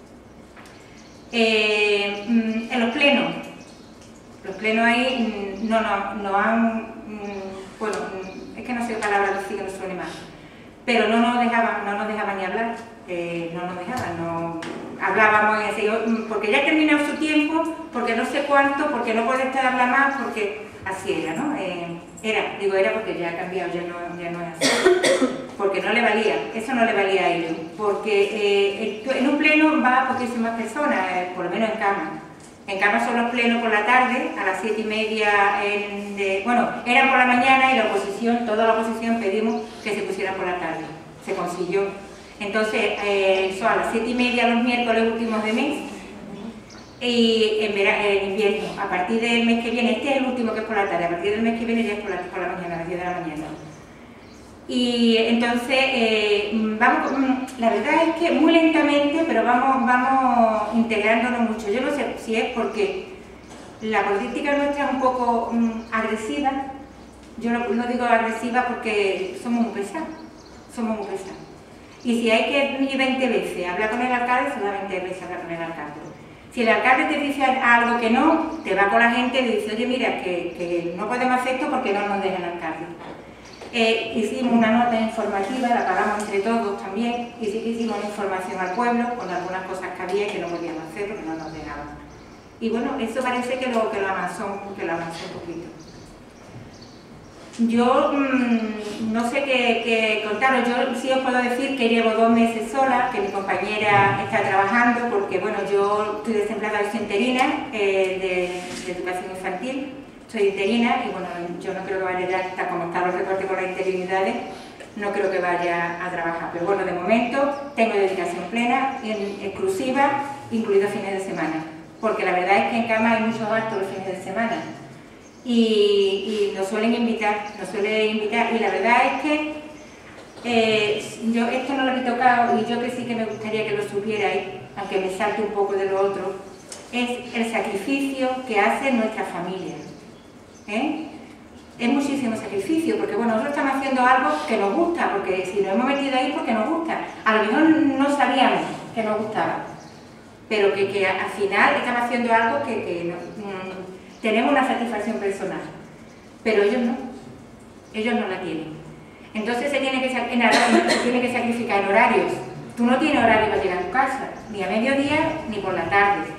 Eh, en los plenos, los plenos ahí no nos no, no han, bueno, es que no sé qué palabra decir que no suene mal, pero no nos dejaban, no nos dejaban ni hablar, eh, no nos dejaban, no hablábamos y así, porque ya ha terminado su tiempo, porque no sé cuánto, porque no puede estar hablar más, porque así era, ¿no? Eh, era, digo era porque ya ha cambiado, ya no, ya no es así, porque no le valía, eso no le valía a ellos, porque eh, en un pleno va poquísimas personas, eh, por lo menos en Cama. En Cama son los plenos por la tarde, a las siete y media, en, de, bueno, eran por la mañana y la oposición, toda la oposición pedimos que se pusieran por la tarde, se consiguió. Entonces, eh, son a las siete y media los miércoles últimos de mes, y en, verano, en invierno, a partir del mes que viene, este es el último que es por la tarde, a partir del mes que viene ya es por la, por la mañana, a las diez de la mañana. Y entonces, eh, vamos, la verdad es que muy lentamente, pero vamos, vamos integrándonos mucho. Yo no sé si es porque la política nuestra es un poco um, agresiva. Yo no, no digo agresiva porque somos muy pesados, somos muy pesados. Y si hay que ir veinte veces a hablar con el alcalde, se va veinte veces a hablar con el alcalde. Si el alcalde te dice algo que no, te va con la gente y le dice, oye, mira, que, que no podemos hacer esto porque no nos deja el alcalde. Eh, hicimos una nota informativa, la pagamos entre todos también, y sí que hicimos una información al pueblo con algunas cosas que había y que no podíamos hacer porque no nos dejaban. Y bueno, eso parece que lo, que lo avanzó, que lo avanzó un poquito. Yo mmm, no sé qué, qué contaros, yo sí os puedo decir que llevo dos meses sola, que mi compañera está trabajando porque bueno, yo estoy desempleada, soy interina eh, de, de educación infantil. Soy interina y bueno, yo no creo que vaya ya, hasta como están los recortes con las interinidades, no creo que vaya a trabajar. Pero bueno, de momento tengo dedicación plena, en exclusiva, incluidos fines de semana. Porque la verdad es que en Cama hay muchos actos los fines de semana. Y, y nos suelen invitar, nos suelen invitar. Y la verdad es que eh, yo esto no lo he tocado y yo que sí que me gustaría que lo supierais, aunque me salte un poco de lo otro, es el sacrificio que hace nuestra familia. ¿Eh? Es muchísimo sacrificio, porque bueno, nosotros estamos haciendo algo que nos gusta, porque si nos hemos metido ahí es porque nos gusta. A lo mejor no sabíamos que nos gustaba, pero que, que al final estamos haciendo algo que, que no, mmm, tenemos una satisfacción personal, pero ellos no, ellos no la tienen. Entonces se tiene que, en, se tiene que sacrificar en horarios. Tú no tienes horario para llegar a tu casa, ni a mediodía ni por la tarde.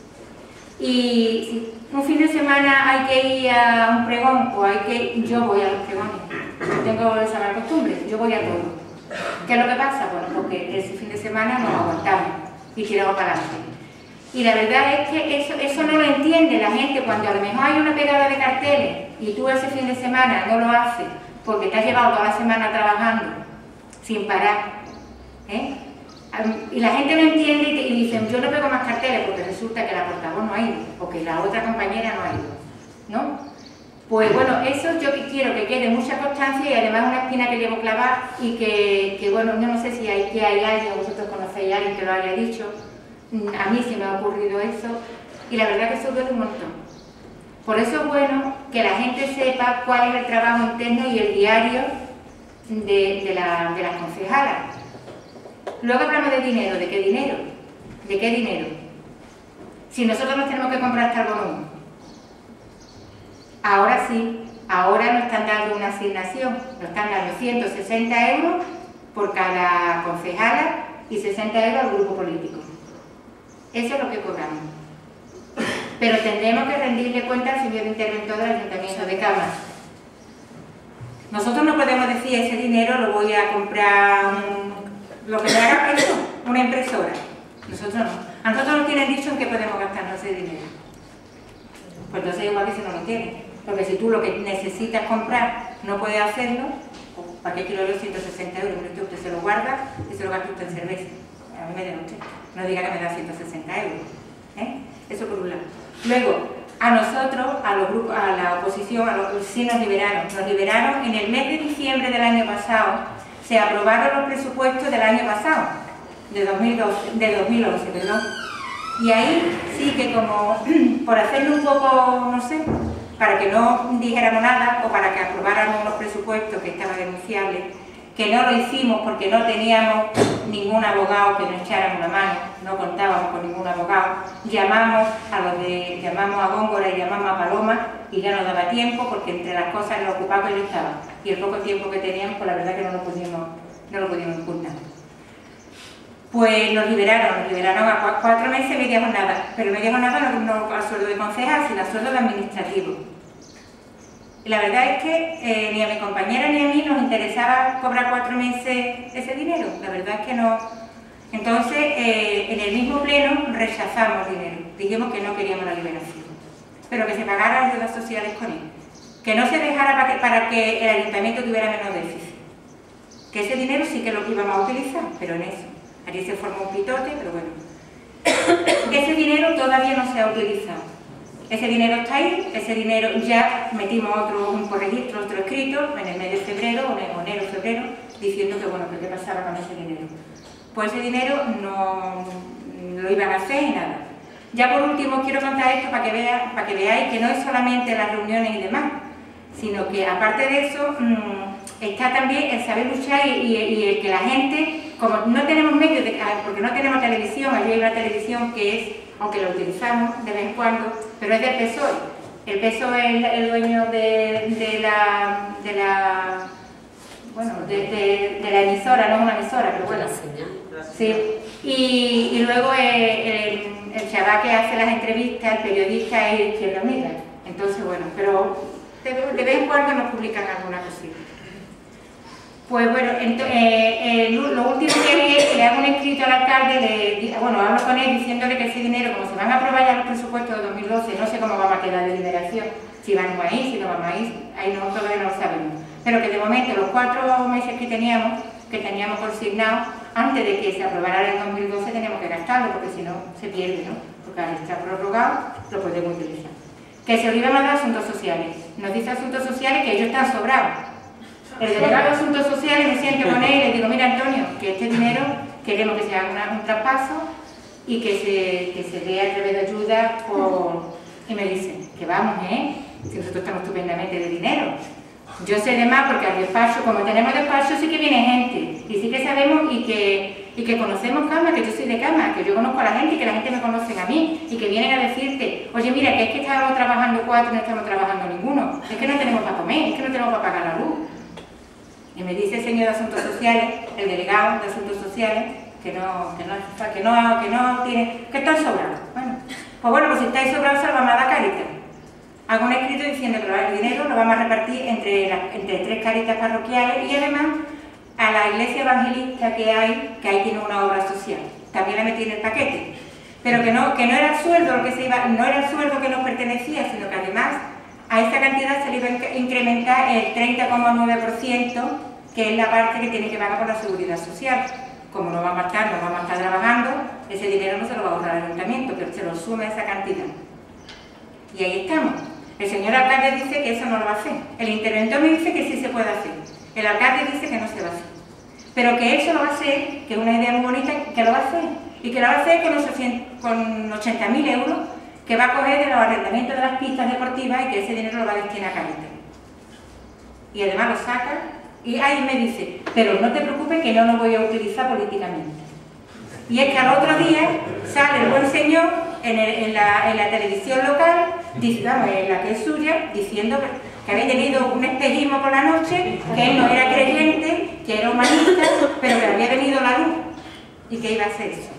Y si un fin de semana hay que ir a un pregón o hay que... Yo voy a los pregones, yo tengo esa mala costumbre, yo voy a todo. ¿Qué es lo que pasa? Bueno, porque ese fin de semana nos aguantamos y tiramos para adelante. Y la verdad es que eso, eso no lo entiende la gente cuando a lo mejor hay una pegada de carteles y tú ese fin de semana no lo haces porque te has llevado toda la semana trabajando sin parar. ¿Eh? Y la gente no entiende y dicen, yo no pego más carteles porque resulta que la portavoz no ha ido o que la otra compañera no ha ido, ¿no? Pues bueno, eso yo quiero que quede mucha constancia y además una espina que llevo clavada y que, que bueno, yo no sé si hay, que hay alguien, vosotros conocéis a alguien que lo haya dicho, a mí se me ha ocurrido eso y la verdad que eso duele un montón. Por eso es bueno que la gente sepa cuál es el trabajo interno y el diario de, de, la, de las concejalas. Luego hablamos de dinero. ¿De qué dinero? ¿De qué dinero? Si nosotros nos tenemos que comprar hasta el bono. Ahora sí, ahora nos están dando una asignación, nos están dando ciento sesenta euros por cada concejala y sesenta euros al grupo político. Eso es lo que cobramos. pero tendremos que rendirle cuenta al señor interventor del Ayuntamiento de Camas. Nosotros no podemos decir ese dinero lo voy a comprar un, lo que me haga eso, una impresora. Nosotros no. A nosotros nos tienen dicho en qué podemos gastarnos ese dinero. Pues entonces igual que si no lo tienen. Porque si tú lo que necesitas comprar no puedes hacerlo, pues, ¿para qué quiero yo ciento sesenta euros? Pero usted se lo guarda y se lo gasta usted en cerveza. A mí me da usted. No diga que me da ciento sesenta euros. ¿Eh? Eso por un lado. Luego, a nosotros, a los grupos, a la oposición, a los, sí nos liberaron. Nos liberaron en el mes de diciembre del año pasado. Se aprobaron los presupuestos del año pasado, de dos mil doce, de dos mil once, perdón. Y ahí sí que como, por hacerlo un poco, no sé, para que no dijéramos nada o para que aprobáramos los presupuestos que estaban denunciables, que no lo hicimos porque no teníamos ningún abogado que nos echáramos la mano, no contábamos con ningún abogado, llamamos a los de, llamamos a Góngora y llamamos a Paloma y ya no daba tiempo porque entre las cosas los ocupados ellos estaban y el poco tiempo que teníamos, pues la verdad que no lo pudimos, no lo pudimos ocultar. Pues nos liberaron, nos liberaron a cuatro meses media jornada, pero media jornada no, no a sueldo de concejal, sino a sueldo de administrativo. Y la verdad es que eh, ni a mi compañera ni a mí nos interesaba cobrar cuatro meses ese dinero, la verdad es que no. Entonces, eh, en el mismo pleno rechazamos dinero, dijimos que no queríamos la liberación, pero que se pagaran ayudas sociales con él, que no se dejara para que, para que el ayuntamiento tuviera menos déficit, que ese dinero sí que lo íbamos a utilizar, pero en eso. Allí se formó un pitote, pero bueno. Ese dinero todavía no se ha utilizado. Ese dinero está ahí, ese dinero ya metimos otro, un por registro, otro escrito, en el mes de febrero, o enero, febrero, diciendo que bueno, que qué pasaba con ese dinero. Pues ese dinero no lo iban a hacer y nada. Ya por último quiero contar esto para que, vea, para que veáis que no es solamente las reuniones y demás, sino que aparte de eso mmm, está también el saber luchar y, y, y el que la gente, como no tenemos medios, de, porque no tenemos televisión, allí hay una televisión que es, aunque la utilizamos de vez en cuando, pero es del P S O E. El P S O E es el dueño de, de, la, de la bueno, de, de, de la emisora, no es una emisora, pero bueno. Sí. Y, y luego el, el, el chaval que hace las entrevistas, el periodista es Izquierda Unida. Entonces, bueno, pero de, de vez en cuando nos publican alguna cosita. Pues bueno, entonces, eh, eh, lo último que vi es que le hago un escrito al alcalde, le, bueno, hablo con él diciéndole que ese dinero, como se van a aprobar ya los presupuestos de dos mil doce, no sé cómo vamos a quedar de liberación, si vamos a ir, si no vamos a ir, ahí no, todavía no lo sabemos. Pero que de momento los cuatro meses que teníamos, que teníamos consignados, antes de que se aprobara el dos mil doce teníamos que gastarlo, porque si no se pierde, ¿no? Porque al estar prorrogado lo podemos utilizar. Que se lo iban a dar a Asuntos Sociales. Nos dice Asuntos Sociales que ellos están sobrados. El delegado de Asuntos Sociales me siento con él y le digo, mira Antonio, que este dinero queremos que se haga una, un traspaso y que se, que se dé a través de ayuda por... Y me dice, que vamos, ¿eh? Si nosotros estamos estupendamente de dinero. Yo sé de más porque al despacho, como tenemos despacho, sí que viene gente y sí que sabemos y que, y que conocemos Camas, que yo soy de Camas, que yo conozco a la gente y que la gente me conoce a mí y que vienen a decirte, oye mira, que es que estábamos trabajando cuatro y no estamos trabajando ninguno, es que no tenemos para comer, es que no tenemos para pagar la luz. Y me dice el señor de Asuntos Sociales, el delegado de Asuntos Sociales, que no, que no, que no, que no tiene, que están sobrados. Bueno, pues bueno, pues si estáis sobrados se lo vamos a dar Cáritas. Hago un escrito diciendo que el dinero lo vamos a repartir entre, la, entre tres Cáritas parroquiales y además a la iglesia evangelista que hay, que ahí tiene una obra social. También la metí en el paquete. Pero que no, que no era el sueldo lo que se iba, no era el sueldo que nos pertenecía, sino que además a esa cantidad se le iba a incrementar el treinta coma nueve por ciento, que es la parte que tiene que pagar por la seguridad social. Como no vamos a estar, no vamos a estar trabajando, ese dinero no se lo va a ahorrar al ayuntamiento, pero se lo suma a esa cantidad. Y ahí estamos. El señor alcalde dice que eso no lo va a hacer. El interventor me dice que sí se puede hacer. El alcalde dice que no se va a hacer. Pero que eso lo va a hacer, que es una idea muy bonita, que lo va a hacer. Y que lo va a hacer con ochenta mil euros que va a coger de los arrendamientos de las pistas deportivas y que ese dinero lo va a destinar a Cáritas. Y además lo saca y ahí me dice, pero no te preocupes que no lo voy a utilizar políticamente. Y es que al otro día sale el buen señor en, el, en, la, en la televisión local, digamos, en la que es suya, diciendo que, que había tenido un espejismo por la noche, que él no era creyente, que era humanista, pero que había venido la luz y que iba a hacer eso.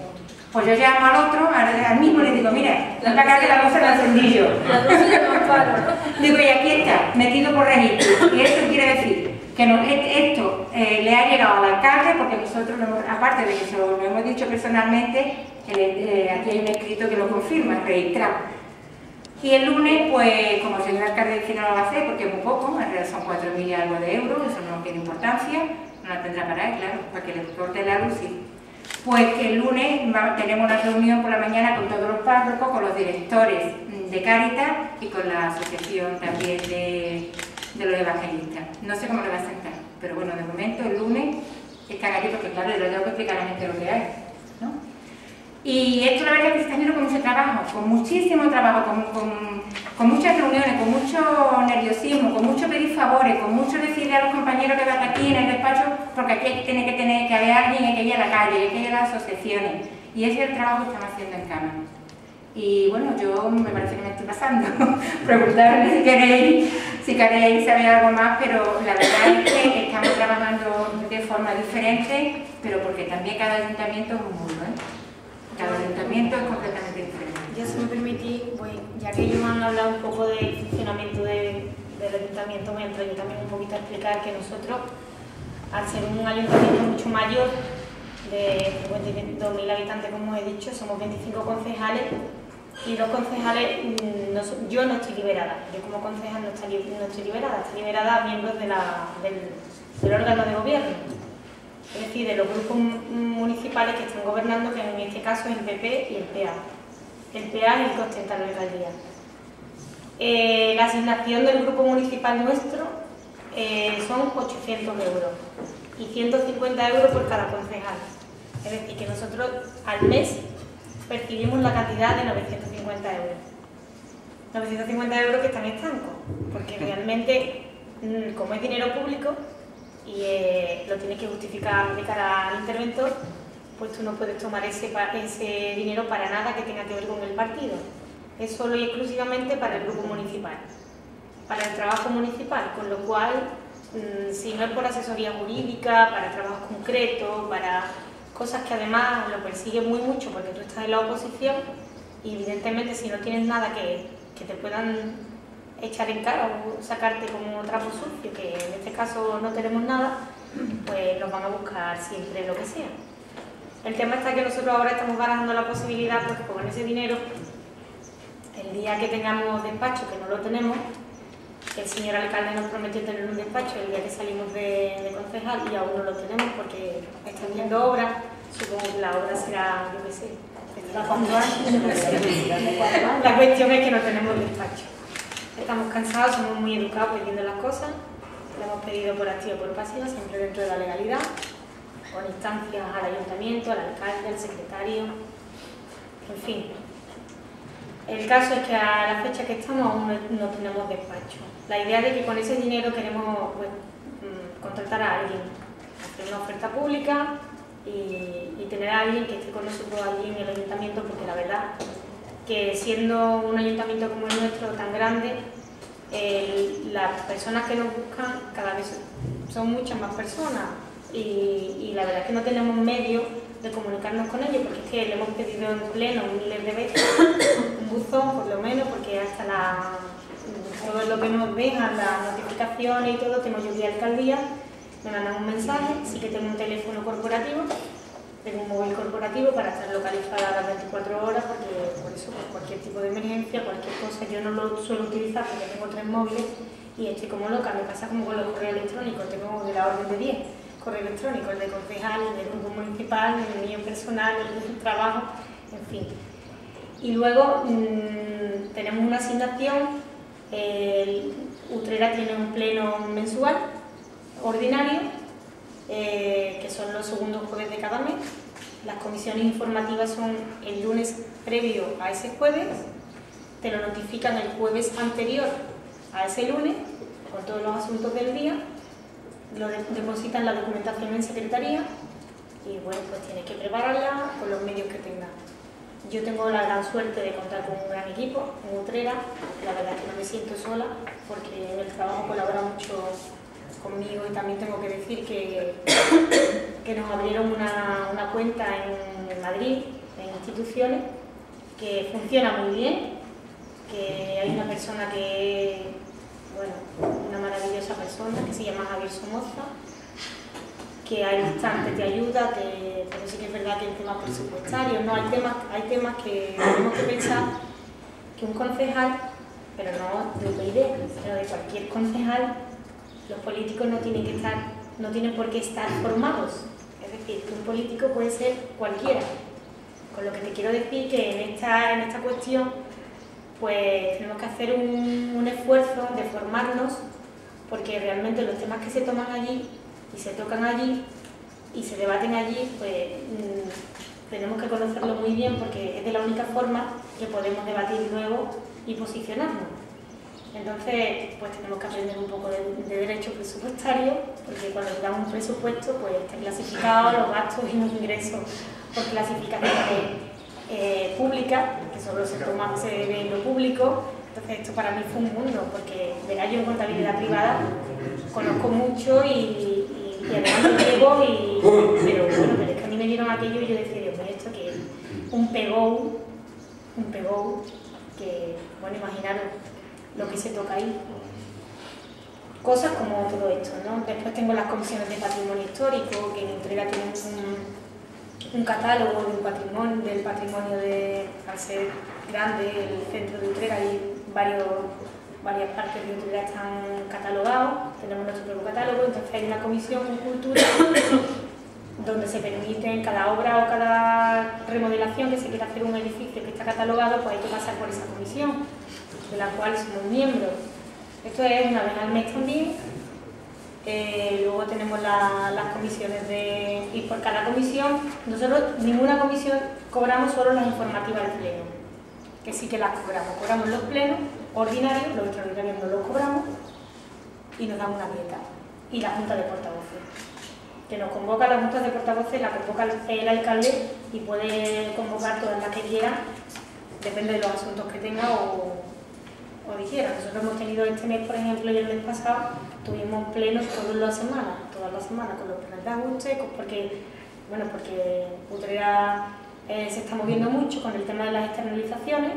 Pues yo llamo al otro, al, al mismo, le digo, mira, ven acá que la luz se la encendí yo. La luz se la paro, ¿no? Digo, y aquí está, metido por registro. Y esto quiere decir que no, esto eh, le ha llegado al alcalde, porque nosotros, lo hemos, aparte de que se lo, lo hemos dicho personalmente, el, eh, aquí hay un escrito que lo confirma, registrado. Y el lunes, pues, como el señor alcalde dice que no lo va a hacer, porque es muy poco, en realidad son cuatro mil y algo de euros, eso no tiene importancia, no la tendrá para él, claro, para que le corte la luz, sí. Pues que el lunes va, tenemos una reunión por la mañana con todos los párrocos, con los directores de Cáritas y con la asociación también de, de los evangelistas. No sé cómo le va a sentar, pero bueno, de momento el lunes están aquí porque claro, yo le tengo que explicar a la gente lo que hay, ¿no? Y esto la verdad es que se está haciendo con mucho trabajo, con muchísimo trabajo, con, con, con muchas reuniones, con mucho nerviosismo, con mucho pedir favores, con mucho decirle a los compañeros que van aquí en el despacho, porque aquí tiene que tener que haber alguien, hay que ir a la calle, hay que ir a las asociaciones. Y ese es el trabajo que estamos haciendo en Cama. Y bueno, yo me parece que me estoy pasando. Preguntarme si queréis, si queréis saber algo más, pero la verdad es que estamos trabajando de forma diferente, pero porque también cada ayuntamiento es un mundo, ¿eh? Cada ayuntamiento es completamente diferente. Yo, si me permitís, pues, ya que ellos han hablado un poco del funcionamiento de, del ayuntamiento, voy a entrar yo también un poquito a explicar que nosotros, al ser un ayuntamiento mucho mayor, de cincuenta y dos mil habitantes, como he dicho, somos veinticinco concejales y los concejales, no, yo no estoy liberada, yo como concejal no estoy, no estoy liberada, estoy liberada a miembros de la, del, del órgano de gobierno. Es decir, de los grupos municipales que están gobernando, que en este caso es el P P y el P A. El P A es el que ostenta la alcaldía. Eh, la asignación del grupo municipal nuestro eh, son ochocientos euros y ciento cincuenta euros por cada concejal. Es decir, que nosotros al mes percibimos la cantidad de novecientos cincuenta euros. novecientos cincuenta euros que están estancos, porque realmente, como es dinero público, y eh, lo tienes que justificar de cara al interventor, pues tú no puedes tomar ese, ese dinero para nada que tenga que ver con el partido. Es solo y exclusivamente para el grupo municipal, para el trabajo municipal, con lo cual, mmm, si no es por asesoría jurídica, para trabajos concretos, para cosas que además lo persiguen muy mucho porque tú estás en la oposición y evidentemente si no tienes nada que, que te puedan echar en cara o sacarte como trapo sucio, que en este caso no tenemos nada, pues nos van a buscar siempre lo que sea. El tema está que nosotros ahora estamos barajando la posibilidad, pues con ese dinero, el día que tengamos despacho, que no lo tenemos, el señor alcalde nos prometió tener un despacho el día que salimos de, de concejal y aún no lo tenemos porque están viendo obras, supongo que la obra será, yo qué sé, la cuestión es que no tenemos despacho. Estamos cansados, somos muy educados pidiendo las cosas, lo hemos pedido por activa y por pasiva, siempre dentro de la legalidad, con instancias al ayuntamiento, al alcalde, al secretario, en fin. El caso es que a la fecha que estamos aún no tenemos despacho. La idea de que con ese dinero queremos pues, contratar a alguien, hacer una oferta pública y, y tener a alguien que esté con nosotros allí en el ayuntamiento, porque la verdad que siendo un ayuntamiento como el nuestro tan grande, eh, las personas que nos buscan cada vez son muchas más personas y, y la verdad es que no tenemos medios de comunicarnos con ellos porque es que le hemos pedido en pleno miles de veces un buzón por lo menos porque hasta la, todo lo que nos dejan, las notificaciones y todo, tengo yo vía alcaldía, me mandan un mensaje, sí que tengo un teléfono corporativo. Tengo un móvil corporativo para estar localizada a las veinticuatro horas porque por eso, por cualquier tipo de emergencia, cualquier cosa, yo no lo suelo utilizar porque tengo tres móviles y estoy como loca, me pasa como con los correos electrónicos, tengo de la orden de diez correo electrónico, el de concejal, el del grupo municipal, el mío personal, el del trabajo, en fin. Y luego mmm, tenemos una asignación, el Utrera tiene un pleno mensual, ordinario, Eh, que son los segundos jueves de cada mes. Las comisiones informativas son el lunes previo a ese jueves, te lo notifican el jueves anterior a ese lunes, con todos los asuntos del día, lo de depositan la documentación en secretaría y bueno, pues tienes que prepararla con los medios que tengas. Yo tengo la gran suerte de contar con un gran equipo, en Utrera, la verdad es que no me siento sola porque en el trabajo colabora mucho conmigo y también tengo que decir que, que nos abrieron una, una cuenta en Madrid, en instituciones, que funciona muy bien, que hay una persona que, bueno, una maravillosa persona que se llama Javier Somoza, que hay bastante te ayuda, te, pero sí que es verdad que en temas presupuestarios, ¿no? Hay temas, hay temas que tenemos que pensar que un concejal, pero no de U P y D, sino de cualquier concejal, los políticos no tienen que estar, no tienen por qué estar formados. Es decir, que un político puede ser cualquiera. Con lo que te quiero decir que en esta, en esta cuestión, pues tenemos que hacer un, un esfuerzo de formarnos, porque realmente los temas que se toman allí y se tocan allí y se debaten allí, pues mmm, tenemos que conocerlo muy bien, porque es de la única forma que podemos debatir luego y posicionarnos. Entonces, pues tenemos que aprender un poco de, de derecho presupuestario, porque cuando te dan un presupuesto, pues está clasificado los gastos y los ingresos por clasificaciones eh, públicas, que solo se toma, se ve en lo público. Entonces, esto para mí fue un mundo, porque verá, yo en contabilidad privada conozco mucho y, y, y además lo llevo, y, pero bueno, pero es que a mí me dieron aquello y yo decía, Dios mío, esto que es un pegou, un pegou, que, bueno, imaginaros lo que se toca ahí. Cosas como todo esto, ¿no? Después tengo las comisiones de patrimonio histórico, que en Utrera tienen un, un catálogo de un patrimonio, del patrimonio de, al ser grande el centro de Utrera, y varios, varias partes de Utrera están catalogados, tenemos nuestro propio catálogo. Entonces hay una comisión en cultura donde se permite en cada obra o cada remodelación que se quiera hacer un edificio que está catalogado, pues hay que pasar por esa comisión, de la cual somos miembros. Esto es una vez al mes también. Eh, luego tenemos la, las comisiones de... y por cada comisión, nosotros ninguna comisión cobramos, solo las informativas del pleno, que sí que las cobramos. Cobramos los plenos ordinarios, los extraordinarios no los cobramos, y nos dan una dieta. Y la junta de portavoces, que nos convoca la junta de portavoces, la convoca el alcalde y puede convocar todas las que quiera, depende de los asuntos que tenga o o dijera. Nosotros hemos tenido este mes, por ejemplo, y el mes pasado tuvimos plenos todas las semanas, todas las semanas con los plenos de ajuste, porque, bueno, porque Utrera eh, se está moviendo mucho con el tema de las externalizaciones,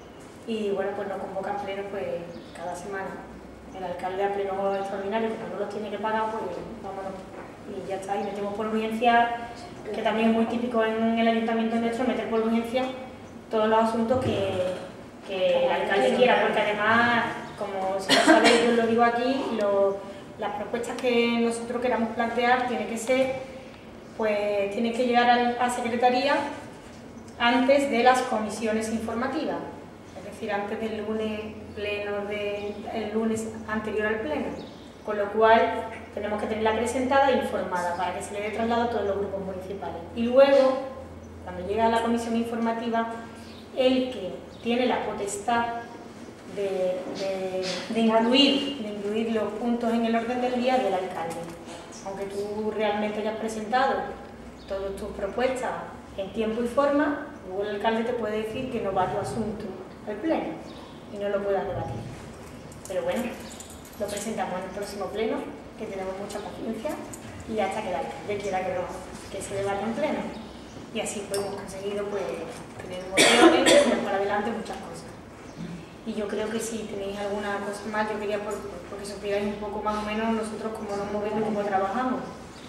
y bueno, pues nos convocan plenos pues cada semana. El alcalde a plenos extraordinarios, como no los tiene que pagar, pues vámonos, y ya está, y metemos por urgencia, que también es muy típico en el ayuntamiento nuestro, meter por urgencia todos los asuntos que que el alcalde quiera, porque además, como si no sabéis, yo lo digo aquí, lo, las propuestas que nosotros queramos plantear tienen que ser, pues tienen que llegar a, a Secretaría antes de las comisiones informativas, es decir, antes del lunes pleno, de, el lunes anterior al pleno, con lo cual tenemos que tenerla presentada e informada para que se le dé traslado a todos los grupos municipales. Y luego, cuando llega a la comisión informativa, el que tiene la potestad de, de, de, incluir, de incluir los puntos en el orden del día del alcalde. Aunque tú realmente hayas presentado todas tus propuestas en tiempo y forma, luego el alcalde te puede decir que no va tu asunto al pleno y no lo puedas debatir. Pero bueno, lo presentamos en el próximo pleno, que tenemos mucha paciencia, y hasta que el alcalde quiera que, no, que se debata en pleno. Y así pues hemos conseguido pues tener mociones, tirar para adelante muchas cosas. Y yo creo que si tenéis alguna cosa más, yo quería por, porque supierais un poco más o menos nosotros cómo nos movemos y cómo trabajamos.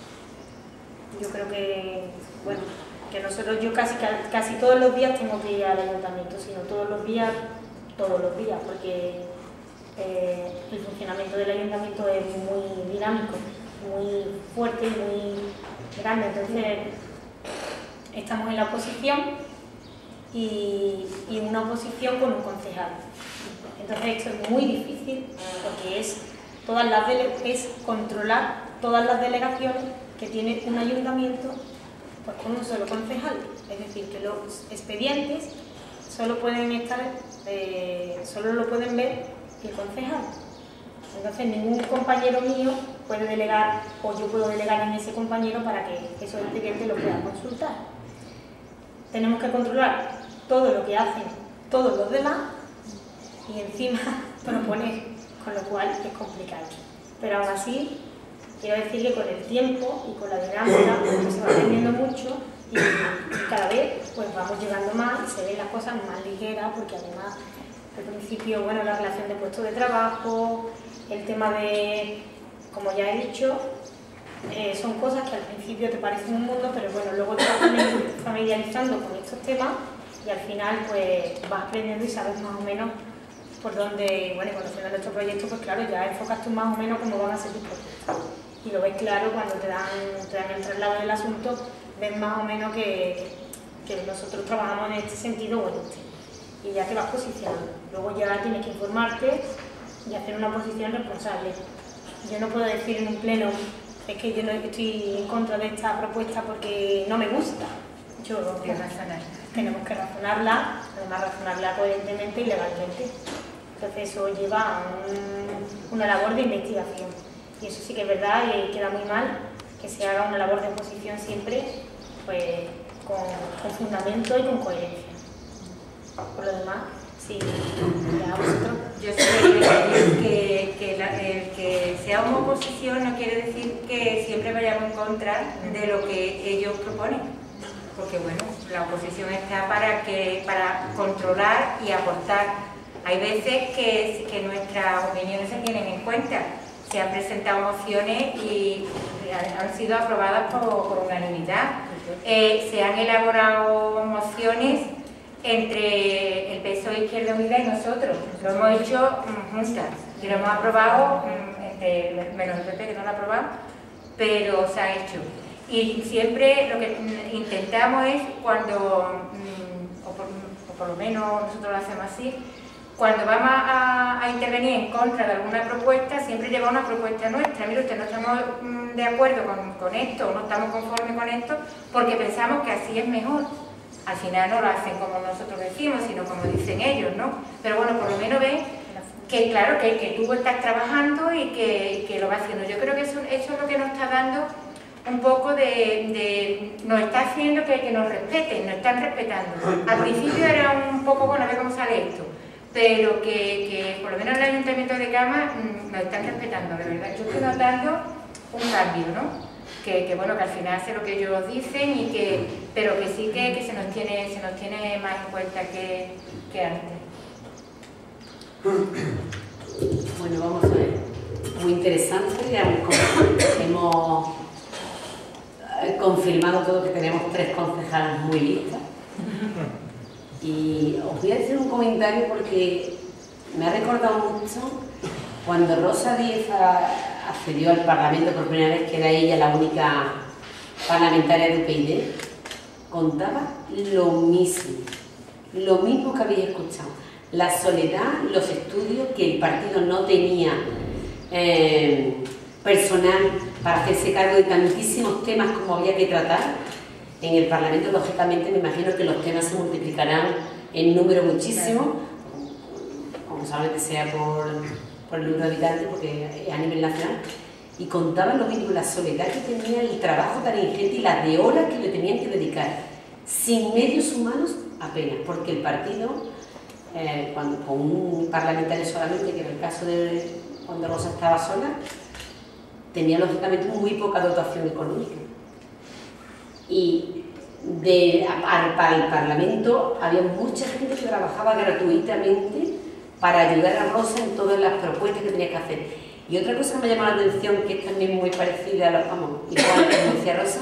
Yo creo que, bueno, que nosotros, yo casi, casi todos los días tengo que ir al ayuntamiento, sino todos los días, todos los días, porque eh, el funcionamiento del ayuntamiento es muy dinámico, muy fuerte y muy grande. Entonces, estamos en la oposición y, y una oposición con un concejal. Entonces esto es muy difícil, porque es, todas las dele es controlar todas las delegaciones que tiene un ayuntamiento pues con un solo concejal. Es decir, que los expedientes solo pueden estar, eh, solo lo pueden ver el concejal. Entonces ningún compañero mío puede delegar, o yo puedo delegar en ese compañero para que esos expedientes lo puedan consultar. Tenemos que controlar todo lo que hacen todos los demás y encima proponer, con lo cual es complicado. Pero aún así quiero decir que con el tiempo y con la dinámica pues, se va aprendiendo mucho y cada vez pues vamos llegando más y se ven las cosas más ligeras, porque además al principio, bueno, la relación de puestos de trabajo, el tema de, como ya he dicho, eh, son cosas que al principio te parecen un mundo, pero bueno, luego te vas familiarizando con estos temas y al final pues vas aprendiendo y sabes más o menos por dónde, bueno, conociendo nuestro proyecto, pues claro, ya enfocas tú más o menos cómo van a ser tus proyectos. Y lo ves claro cuando te dan, te dan el traslado del asunto, ves más o menos que, que nosotros trabajamos en este sentido o en este. Y ya te vas posicionando. Luego ya tienes que informarte y hacer una posición responsable. Yo no puedo decir en un pleno, es que yo no estoy en contra de esta propuesta porque no me gusta. Yo tengo que razonar. Tenemos que razonarla, además razonarla coherentemente y legalmente. Entonces eso lleva a un, una labor de investigación. Y eso sí que es verdad y queda muy mal que se haga una labor de oposición siempre pues, con, con fundamento y con coherencia. Por lo demás, sí, ya vosotros. Yo solo quiero decir que, que, la, el que seamos oposición no quiere decir que siempre vayamos en contra de lo que ellos proponen, porque bueno, la oposición está para, que, para controlar y aportar. Hay veces que, que nuestras opiniones se tienen en cuenta, se han presentado mociones y han sido aprobadas por, por unanimidad, eh, se han elaborado mociones entre el P S O E, Izquierda Unida y nosotros. Lo hemos hecho um, juntas y lo hemos aprobado, um, entre, menos el P P que no lo ha aprobado, pero se ha hecho. Y siempre lo que um, intentamos es cuando, um, o, por, o por lo menos nosotros lo hacemos así, cuando vamos a, a intervenir en contra de alguna propuesta, siempre lleva una propuesta nuestra. Mire usted, no estamos um, de acuerdo con, con esto, no estamos conformes con esto, porque pensamos que así es mejor. Al final no lo hacen como nosotros decimos, sino como dicen ellos, ¿no? Pero bueno, por lo menos ven que claro, que, que tú estás trabajando y que, que lo vas haciendo. Yo creo que eso, eso es lo que nos está dando un poco de... de nos está haciendo que, que nos respeten, nos están respetando. Al principio era un poco, bueno, a ver cómo sale esto, pero que, que por lo menos en el Ayuntamiento de Camas nos están respetando, de verdad. Yo estoy notando un cambio, ¿no? Que, que bueno, que al final hace lo que ellos dicen, y que, pero que sí que, que se, nos tiene, se nos tiene más en cuenta que, que antes. Bueno, vamos a ver. Muy interesante, ya hemos confirmado todo que tenemos tres concejales muy listas. Y os voy a hacer un comentario porque me ha recordado mucho cuando Rosa Díez accedió al Parlamento por primera vez, que era ella la única parlamentaria de U P YD, contaba lo mismo, lo mismo que habéis escuchado. La soledad, los estudios, que el partido no tenía eh, personal para hacerse cargo de tantísimos temas como había que tratar. En el Parlamento, lógicamente, me imagino que los temas se multiplicarán en número muchísimo, como solamente sea por, por el número de habitantes, porque es a nivel nacional. Y contaban lo mismo, la soledad que tenía, el trabajo tan ingente y las de horas que le tenían que dedicar, sin medios humanos apenas, porque el partido, eh, cuando, con un parlamentario solamente, que era el caso de cuando Rosa estaba sola, tenía lógicamente muy poca dotación económica. Y de, al, para el Parlamento había mucha gente que trabajaba gratuitamente para ayudar a Rosa en todas las propuestas que tenía que hacer. Y otra cosa que me llama la atención, que es también muy parecida a la, vamos, igual que decía Rosa,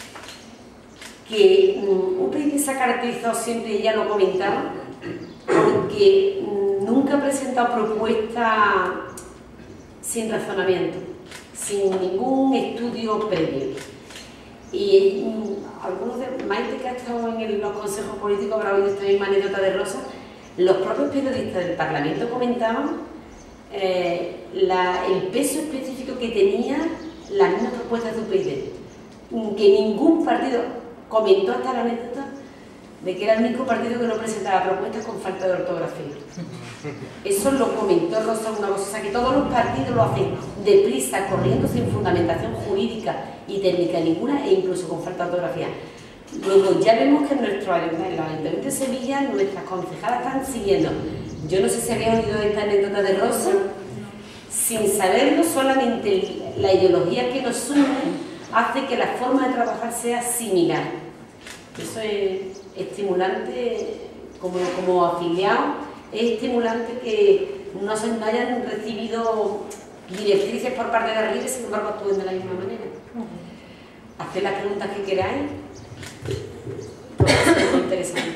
que um, U P YD se ha caracterizado siempre, y ella lo comentaba, porque um, nunca ha presentado propuestas sin razonamiento, sin ningún estudio previo. Y um, algunos de Maite, que ha estado en el, los consejos políticos, habrá oído esta misma anécdota de Rosa. Los propios periodistas del Parlamento comentaban eh, la, el peso específico que tenía las mismas propuestas de U P YD, que ningún partido comentó hasta la anécdota de que era el único partido que no presentaba propuestas con falta de ortografía. Eso lo comentó Rosa una cosa, o sea, que todos los partidos lo hacen deprisa, corriendo, sin fundamentación jurídica y técnica ninguna, e incluso con falta de ortografía. Luego ya vemos que en nuestro Ayuntamiento de Sevilla nuestras concejalas están siguiendo. Yo no sé si había oído esta anécdota de Rosa, sin saberlo, solamente la ideología que nos une hace que la forma de trabajar sea similar. Eso es estimulante, como, como afiliado, es estimulante que no, se, no hayan recibido directrices por parte de arriba y sin embargo actúen de la misma manera. Haced las preguntas que queráis, porque es muy interesante.